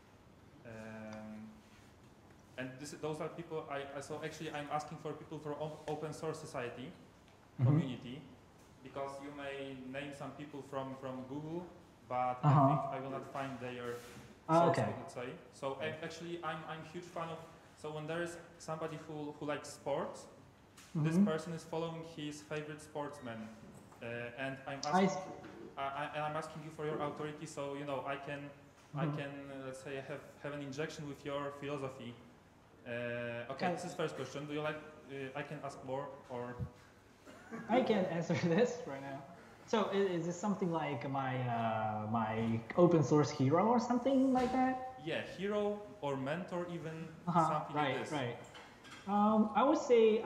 And those are people, so actually I'm asking for people from open source society, community, because you may name some people from Google, but I think I will not find their source code, let's say. So actually I'm a huge fan of, so when there is somebody who likes sports, this person is following his favorite sportsman. And I'm asking you for your authority, so you know I can let's say have an injection with your philosophy. Okay, this is first question. Do you like? I can ask more, or I can answer this right now. So is this something like my open source hero or something like that? Yeah, hero or mentor, even something like this. Right. I would say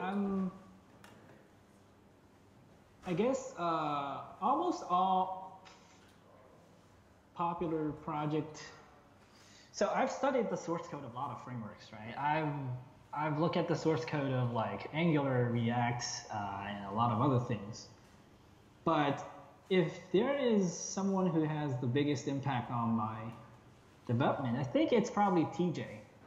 I guess almost all popular project. So I've studied the source code of a lot of frameworks, right? I've looked at the source code of like Angular, React, and a lot of other things. But if there is someone who has the biggest impact on my development, I think it's probably TJ.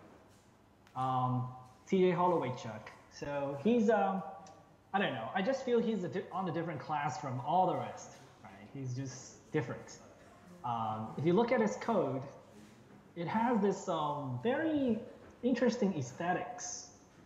TJ Holloway-Chuck. So he's I don't know. I just feel he's on a different class from all the rest, right? He's just different. If you look at his code, it has this very interesting aesthetics,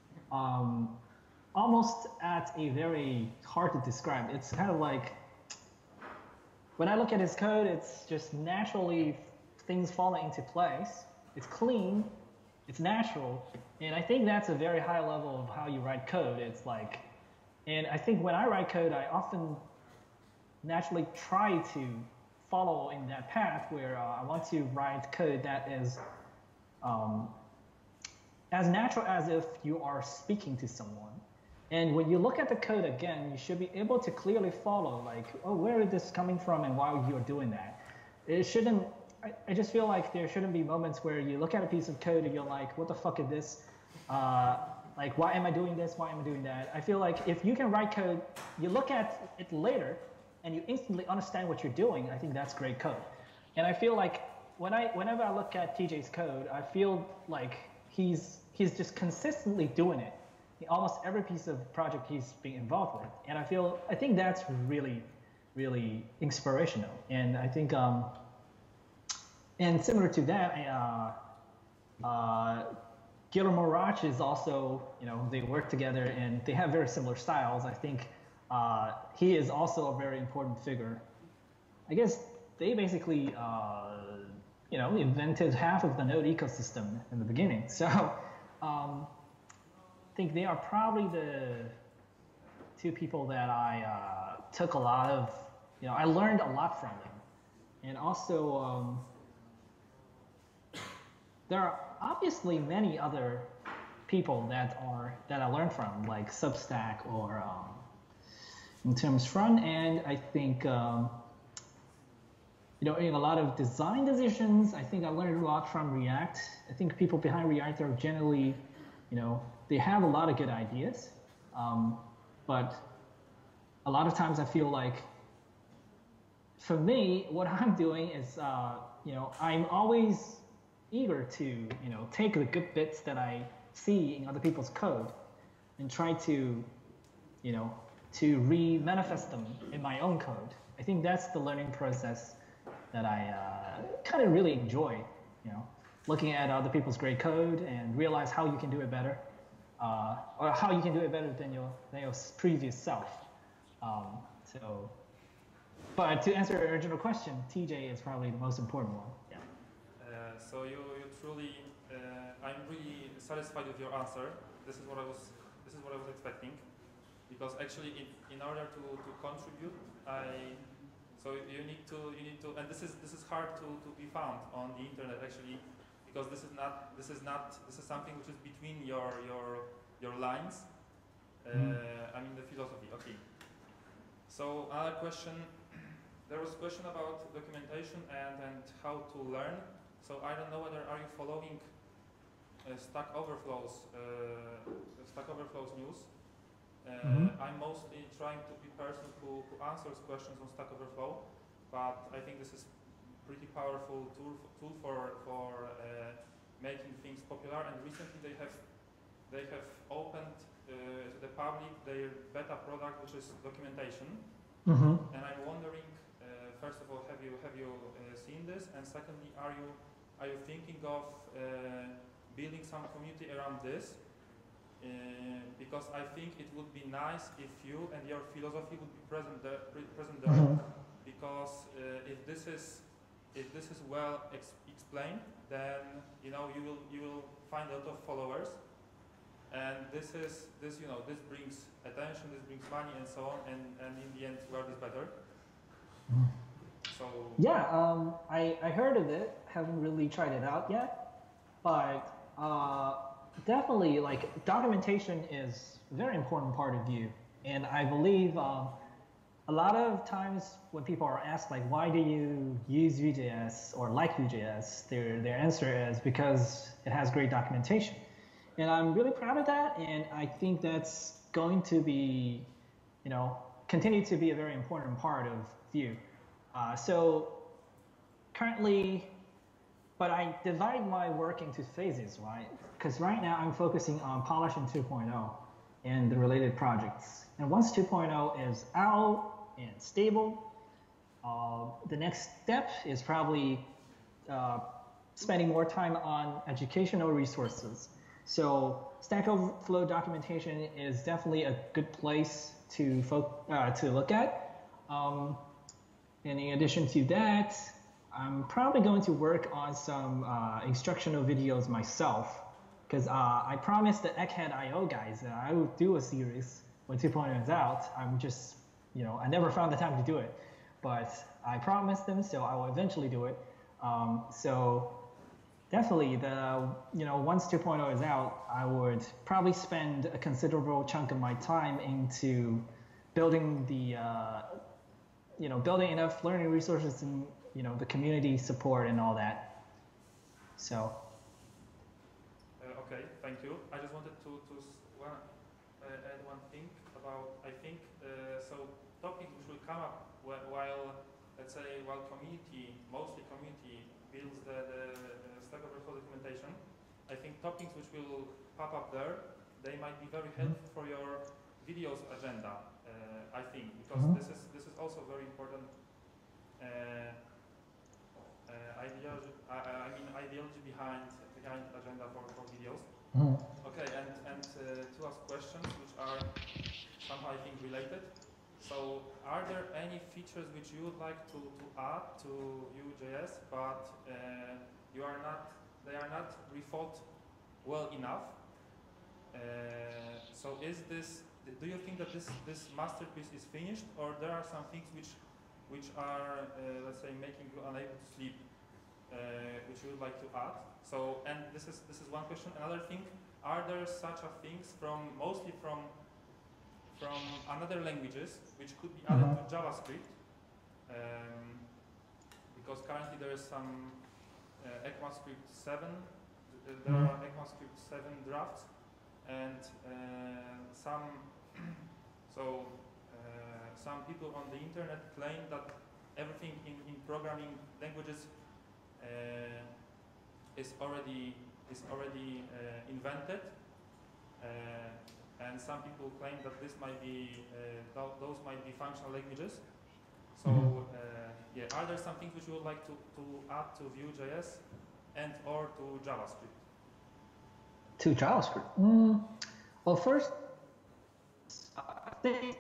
almost at a very hard to describe. It's kind of like, when I look at his code, it's just naturally things falling into place. It's clean, it's natural, and I think that's a very high level of how you write code. It's like, and I think when I write code, I often naturally try to follow in that path where I want to write code that is as natural as if you are speaking to someone. And when you look at the code again, you should be able to clearly follow, like, oh, where is this coming from and why you're doing that. It shouldn't, I just feel like there shouldn't be moments where you look at a piece of code and you're like, what the fuck is this? Like, why am I doing this? Why am I doing that? I feel like if you can write code, you look at it later and you instantly understand what you're doing, I think that's great code. And I feel like whenever I look at TJ's code, I feel like he's just consistently doing it in almost every piece of project he's being involved with. And I think that's really, really inspirational. And I think, and similar to that, Guillermo Roch is also, you know, they work together and they have very similar styles. I think he is also a very important figure. I guess they basically, you know, invented half of the Node ecosystem in the beginning. So I think they are probably the two people that I took a lot of, you know, I learned a lot from them. And also, there are obviously many other people that I learned from, like Substack or in terms front end. I think you know, in a lot of design decisions, I think I learned a lot from React. I think people behind React are generally, you know, they have a lot of good ideas, but a lot of times I feel like, for me, what I'm doing is, you know, I'm always eager to, you know, take the good bits that I see in other people's code and try to, you know, to re-manifest them in my own code. I think that's the learning process that I kind of really enjoy, you know, looking at other people's great code and realize how you can do it better, or how you can do it better than your previous self. So, but to answer your original question, TJ is probably the most important one. Yeah. So you truly, I'm really satisfied with your answer. This is what I was expecting, because actually in order to contribute, so you need to, and this is hard to be found on the internet actually, because this is something which is between your lines. I mean the philosophy. Okay. So another question. There was a question about documentation and how to learn. So I don't know whether are you following Stack Overflow's news. I'm mostly trying to be person who answers questions on Stack Overflow, but I think this is pretty powerful tool for making things popular. And recently they have opened to the public their beta product, which is documentation. And I'm wondering, first of all, have you seen this? And secondly, are you thinking of building some community around this? Because I think it would be nice if you and your philosophy would be present there. Because if this is well explained, then you will find a lot of followers, and this brings attention, this brings money, and so on, and in the end, word is better. So yeah, I heard of it. Haven't really tried it out yet, but definitely, like, documentation is a very important part of Vue, and I believe a lot of times when people are asked, like, why do you use Vue.js or like Vue.js, their answer is because it has great documentation. And I'm really proud of that, and I think that's going to be, continue to be a very important part of Vue. So currently, but I divide my work into phases, right? Because right now I'm focusing on polishing 2.0 and the related projects. And once 2.0 is out and stable, the next step is probably spending more time on educational resources. So Stack Overflow documentation is definitely a good place to look at. And in addition to that, I'm probably going to work on some instructional videos myself, because I promised the Egghead.io guys that I would do a series when 2.0 is out. I'm just, I never found the time to do it, but I promised them, so I will eventually do it. So definitely, once 2.0 is out, I would probably spend a considerable chunk of my time into building building enough learning resources and the community support and all that. So. Okay, thank you. I just wanted to add one thing about, I think, so topics which will come up while community, mostly community, builds the Stack Overflow documentation. I think topics which will pop up there, they might be very helpful for your videos agenda. I think, because this is also very important ideology behind agenda for videos. Okay, and to ask questions which are somehow, I think, related. So, are there any features which you would like to add to Vue.js, but they are not rethought well enough? So, do you think that this masterpiece is finished, or there are some things which are, let's say, making you unable to sleep, which you would like to add? So, and this is one question. Another thing, are there such a things mostly from another languages which could be added to JavaScript? Because currently there is some ECMAScript 7. There are ECMAScript 7 drafts, and some people on the internet claim that everything in programming languages is already invented, and some people claim that this might be those might be functional languages. So are there some things which you would like to add to Vue.js and or to JavaScript? To JavaScript? Well, first, I think.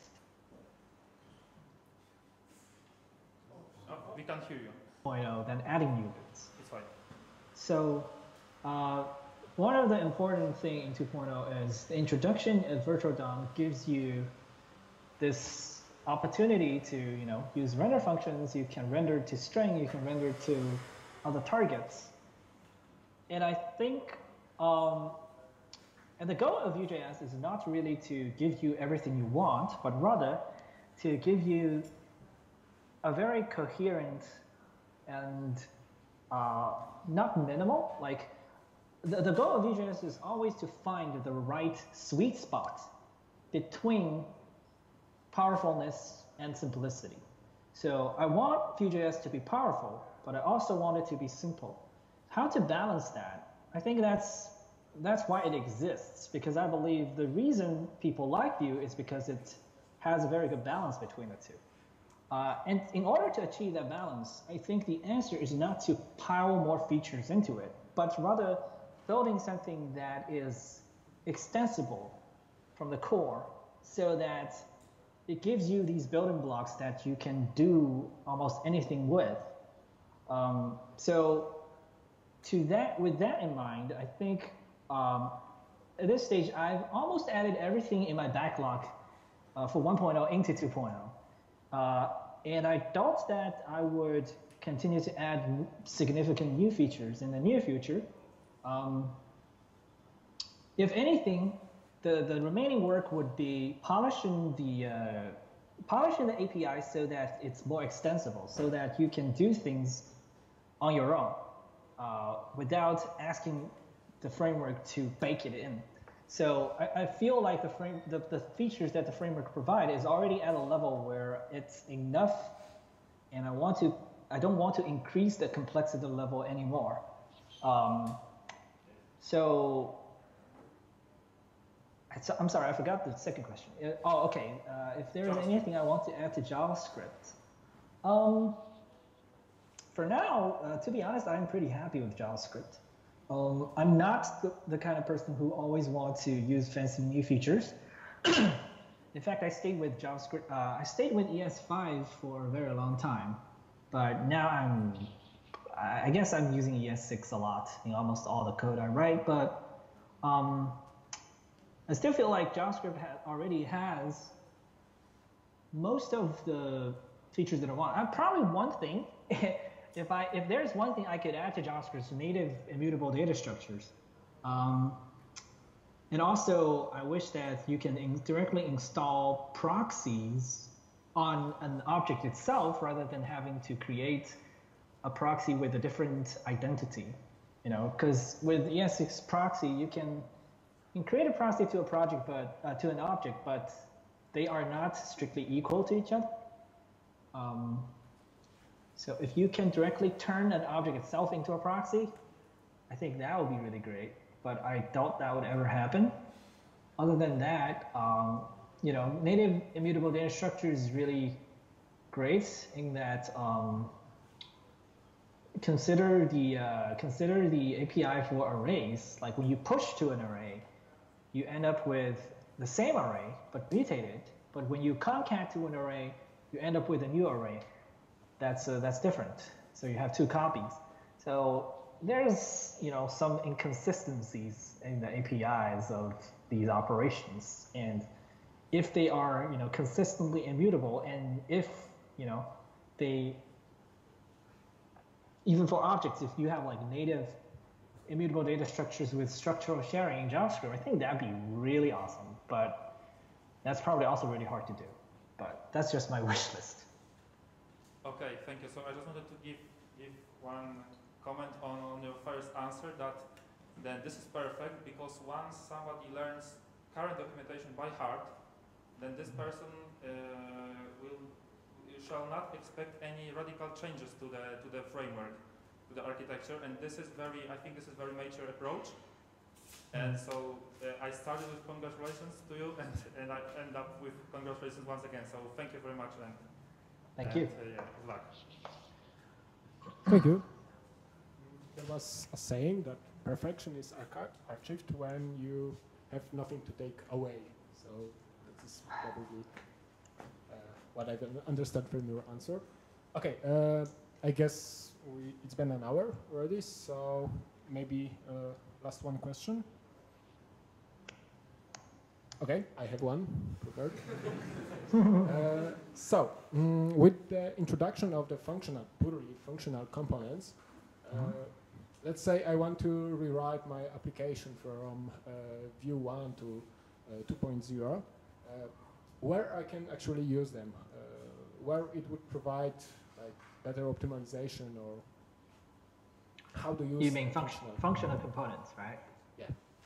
We can't hear you. Then adding new bits. It's fine. So, one of the important things in 2.0 is the introduction of virtual DOM gives you this opportunity to use render functions. You can render to string. You can render to other targets. And I think, and the goal of Vue.js is not really to give you everything you want, but rather to give you a very coherent and not minimal. Like the goal of Vue.js is always to find the right sweet spot between powerfulness and simplicity. So I want Vue.js to be powerful, but I also want it to be simple. How to balance that? I think that's why it exists, because I believe the reason people like Vue is because it has a very good balance between the two. And in order to achieve that balance, I think the answer is not to pile more features into it, but rather building something that is extensible from the core so that it gives you these building blocks that you can do almost anything with. So with that in mind, I think at this stage, I've almost added everything in my backlog for 1.0 into 2.0. And I thought that I would continue to add significant new features in the near future. If anything, the remaining work would be polishing the API so that it's more extensible, so that you can do things on your own without asking the framework to bake it in. So I feel like the features that the framework provides is already at a level where it's enough, and I don't want to increase the complexity level anymore. So I'm sorry, I forgot the second question. Okay. If there is anything I want to add to JavaScript. For now, to be honest, I'm pretty happy with JavaScript. I'm not the kind of person who always wants to use fancy new features. In fact, I stayed with JavaScript. I stayed with ES5 for a very long time, but now I guess I'm using ES6 a lot in almost all the code I write. But I still feel like JavaScript already has most of the features that I want. Probably one thing. If there's one thing I could add to JavaScript's native immutable data structures, and also I wish that you can directly install proxies on an object itself rather than having to create a proxy with a different identity. Because with ES6 proxy, you can create a proxy to a project, but to an object, but they are not strictly equal to each other. So if you can directly turn an object itself into a proxy, I think that would be really great. But I doubt that would ever happen. Other than that, native immutable data structure is really great in that consider the API for arrays. Like when you push to an array, you end up with the same array but mutated. But when you concat to an array, you end up with a new array. That's different. So you have two copies. So there's some inconsistencies in the APIs of these operations, and if they are consistently immutable, and if they even for objects, if you have like native immutable data structures with structural sharing in JavaScript, I think that'd be really awesome. But that's probably also really hard to do. But that's just my wish list. Okay, thank you. So I just wanted to give one comment on your first answer, that then this is perfect, because once somebody learns current documentation by heart, then this person shall not expect any radical changes to the framework, to the architecture, and this is I think this is very mature approach. And so I started with congratulations to you, and I end up with congratulations once again. So thank you very much. Thank you. Yeah, good luck. Thank you. There was a saying that perfection is achieved when you have nothing to take away. So this is probably what I understand from your answer. Okay, I guess it's been an hour already, so maybe last one question. Okay, I have one prepared. With the introduction of the purely functional components, let's say I want to rewrite my application from Vue 1 to 2.0, where I can actually use them, where it would provide like better optimization, or how to use. You mean functional components, right? Yeah.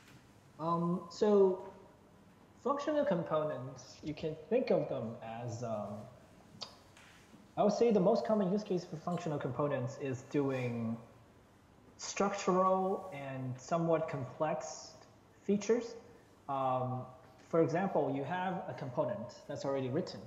So functional components, you can think of them as, I would say the most common use case for functional components is doing structural and somewhat complex features. For example, you have a component that's already written,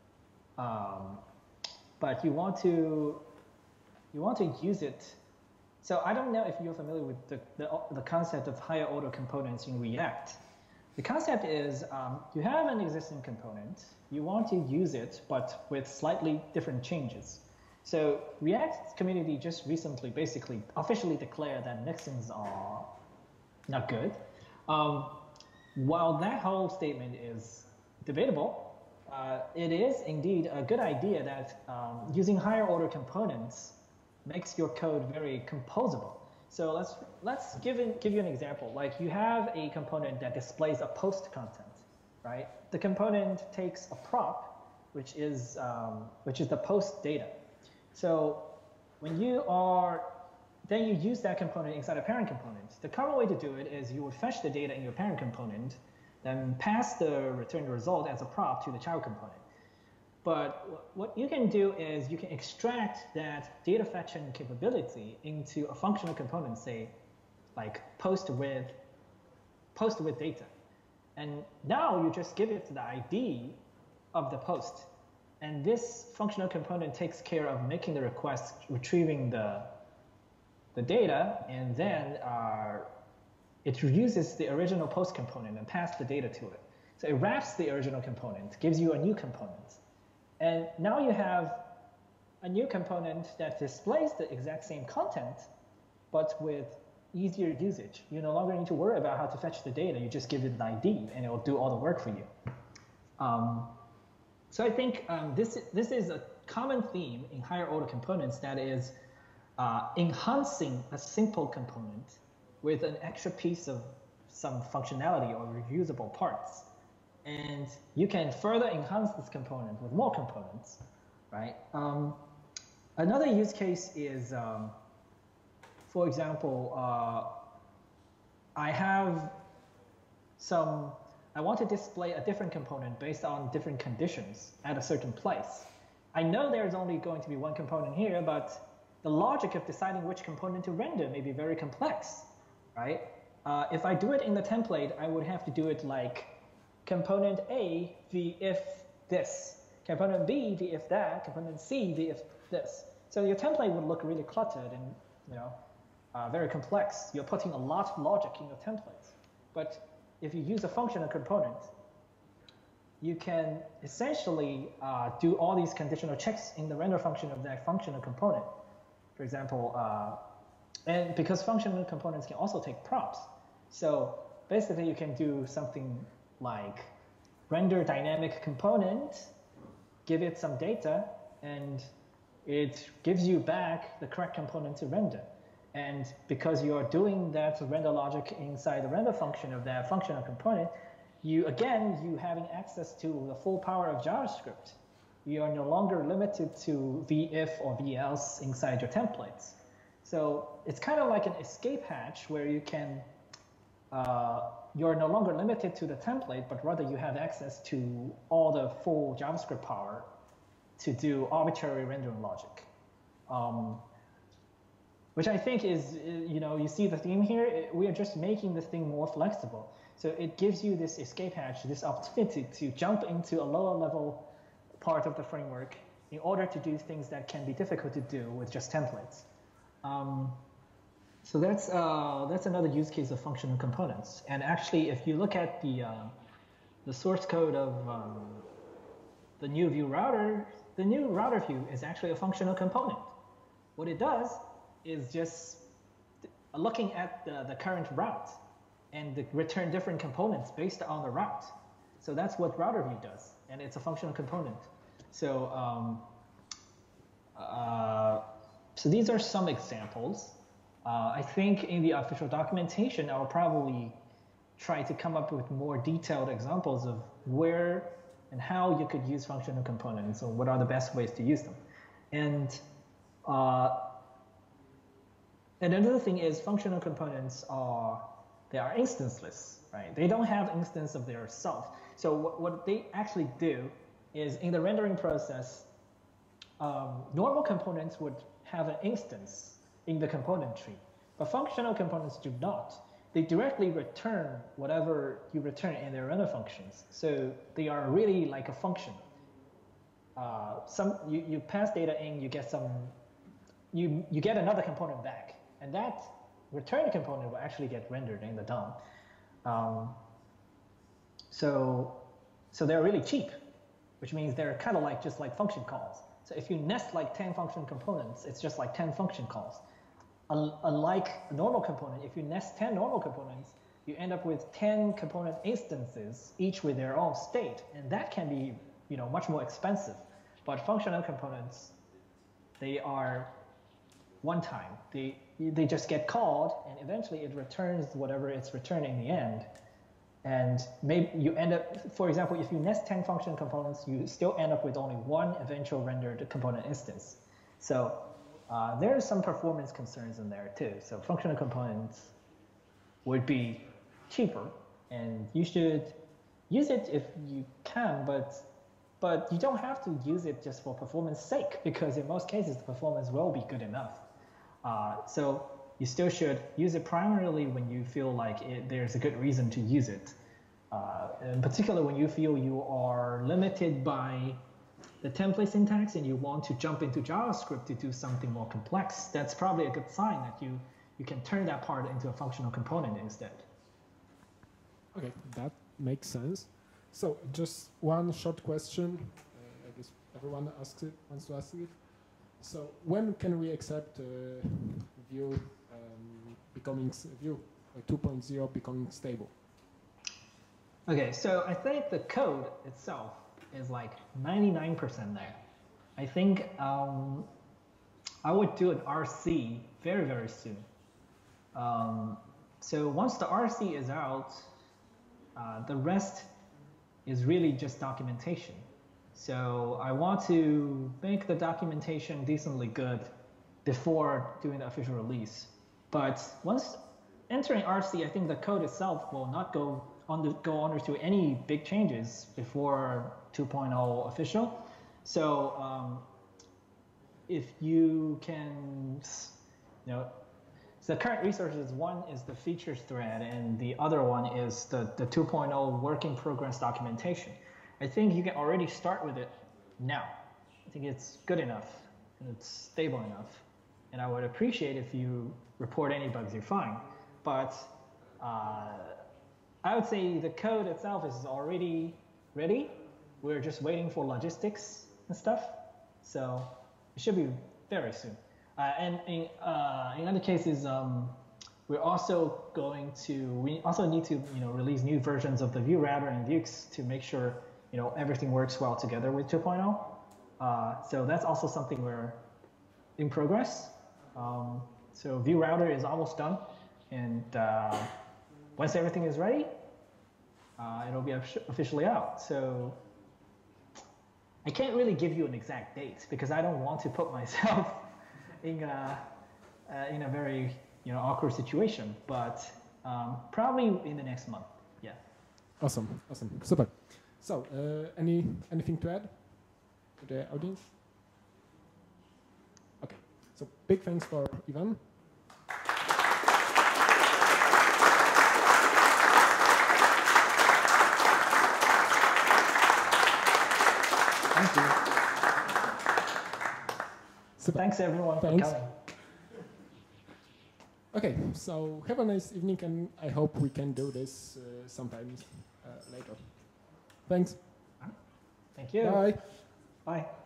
but you want to use it. So I don't know if you're familiar with the concept of higher order components in React. The concept is you have an existing component, you want to use it, but with slightly different changes. So React community just recently basically officially declared that mixins are not good. While that whole statement is debatable, it is indeed a good idea that using higher order components makes your code very composable. So let's give you an example. Like you have a component that displays a post content, right? The component takes a prop, which is the post data. So when then you use that component inside a parent component. The common way to do it is you would fetch the data in your parent component, then pass the returned result as a prop to the child component. But what you can do is you can extract that data fetching capability into a functional component, say, like post with data. And now you just give it the ID of the post. And this functional component takes care of making the request, retrieving the data, and then it uses the original post component and passes the data to it. So it wraps the original component, gives you a new component. And now you have a new component that displays the exact same content, but with easier usage. You no longer need to worry about how to fetch the data. You just give it an ID, and it will do all the work for you. So I think this is a common theme in higher order components, that is enhancing a simple component with an extra piece of some functionality or reusable parts. And you can further enhance this component with more components, right? Another use case is, for example, I want to display a different component based on different conditions at a certain place. I know there's only going to be one component here, but the logic of deciding which component to render may be very complex, right? If I do it in the template, I would have to do it like component A v if this, component B v if that, component C v if this. So your template would look really cluttered and very complex. You're putting a lot of logic in your templates. But if you use a functional component, you can essentially do all these conditional checks in the render function of that functional component. For example, and because functional components can also take props. So basically you can do something like render dynamic component, give it some data, and it gives you back the correct component to render. And because you are doing that render logic inside the render function of that functional component, you having access to the full power of JavaScript. You are no longer limited to VIF or VELSE inside your templates. So it's kind of like an escape hatch where you can, you're no longer limited to the template, but rather you have access to all the full JavaScript power to do arbitrary rendering logic. Which I think is, you see the theme here, we are just making this thing more flexible. So it gives you this escape hatch, this opportunity to jump into a lower level part of the framework in order to do things that can be difficult to do with just templates. So that's another use case of functional components. And actually, if you look at the source code of the new Vue router, the new router view is actually a functional component. What it does is just looking at the current route and return different components based on the route. So that's what router view does, and it's a functional component. So so these are some examples. I think in the official documentation, I'll probably try to come up with more detailed examples of where and how you could use functional components, or what are the best ways to use them. And And another thing is functional components they are instanceless, right? They don't have instance of their self. So what they actually do is in the rendering process, normal components would have an instance in the component tree, but functional components do not. They directly return whatever you return in their render functions. So they are really like a function. You pass data in, you get you get another component back, and that returned component will actually get rendered in the DOM. So they're really cheap, which means they're kind of just like function calls. So if you nest like 10 function components, it's just like 10 function calls. Unlike a normal component, if you nest 10 normal components, you end up with 10 component instances, each with their own state, and that can be much more expensive. But functional components, they are one time. They just get called, and eventually it returns whatever it's returning in the end. And maybe you end up, for example, if you nest 10 function components, you still end up with only one eventual rendered component instance. So there are some performance concerns in there too. So functional components would be cheaper, and you should use it if you can, but you don't have to use it just for performance sake, because in most cases the performance will be good enough. So you still should use it primarily when you feel like there's a good reason to use it. In particular, when you feel you are limited by the template syntax and you want to jump into JavaScript to do something more complex, that's probably a good sign that you can turn that part into a functional component instead. Okay, that makes sense. So just one short question. I guess everyone wants to ask it. So when can we accept Vue Vue 2.0 becoming stable? Okay, so I think the code itself is like 99% there. I think I would do an RC very, very soon. So once the RC is out, the rest is really just documentation. So I want to make the documentation decently good before doing the official release. But once entering RC, I think the code itself will not go undergo any big changes before 2.0 official. So if you can, so the current resources, one is the features thread, and the other one is the 2.0 work in progress documentation. I think you can already start with it now. I think it's good enough and it's stable enough. And I would appreciate if you report any bugs you find. But I would say the code itself is already ready. We're just waiting for logistics and stuff. So it should be very soon. And in other cases, we also need to release new versions of the Vue router and Vuex to make sure everything works well together with 2.0. So that's also something we're in progress. So Vue router is almost done, and once everything is ready, it'll be officially out. So I can't really give you an exact date because I don't want to put myself in a very awkward situation, but probably in the next month. Yeah. Awesome, super. So anything to add to the audience? Okay. So big thanks for Ivan. Thank you. Super. Thanks everyone for coming. Okay, so have a nice evening, and I hope we can do this sometime later. Thanks. Thank you. Bye. Bye.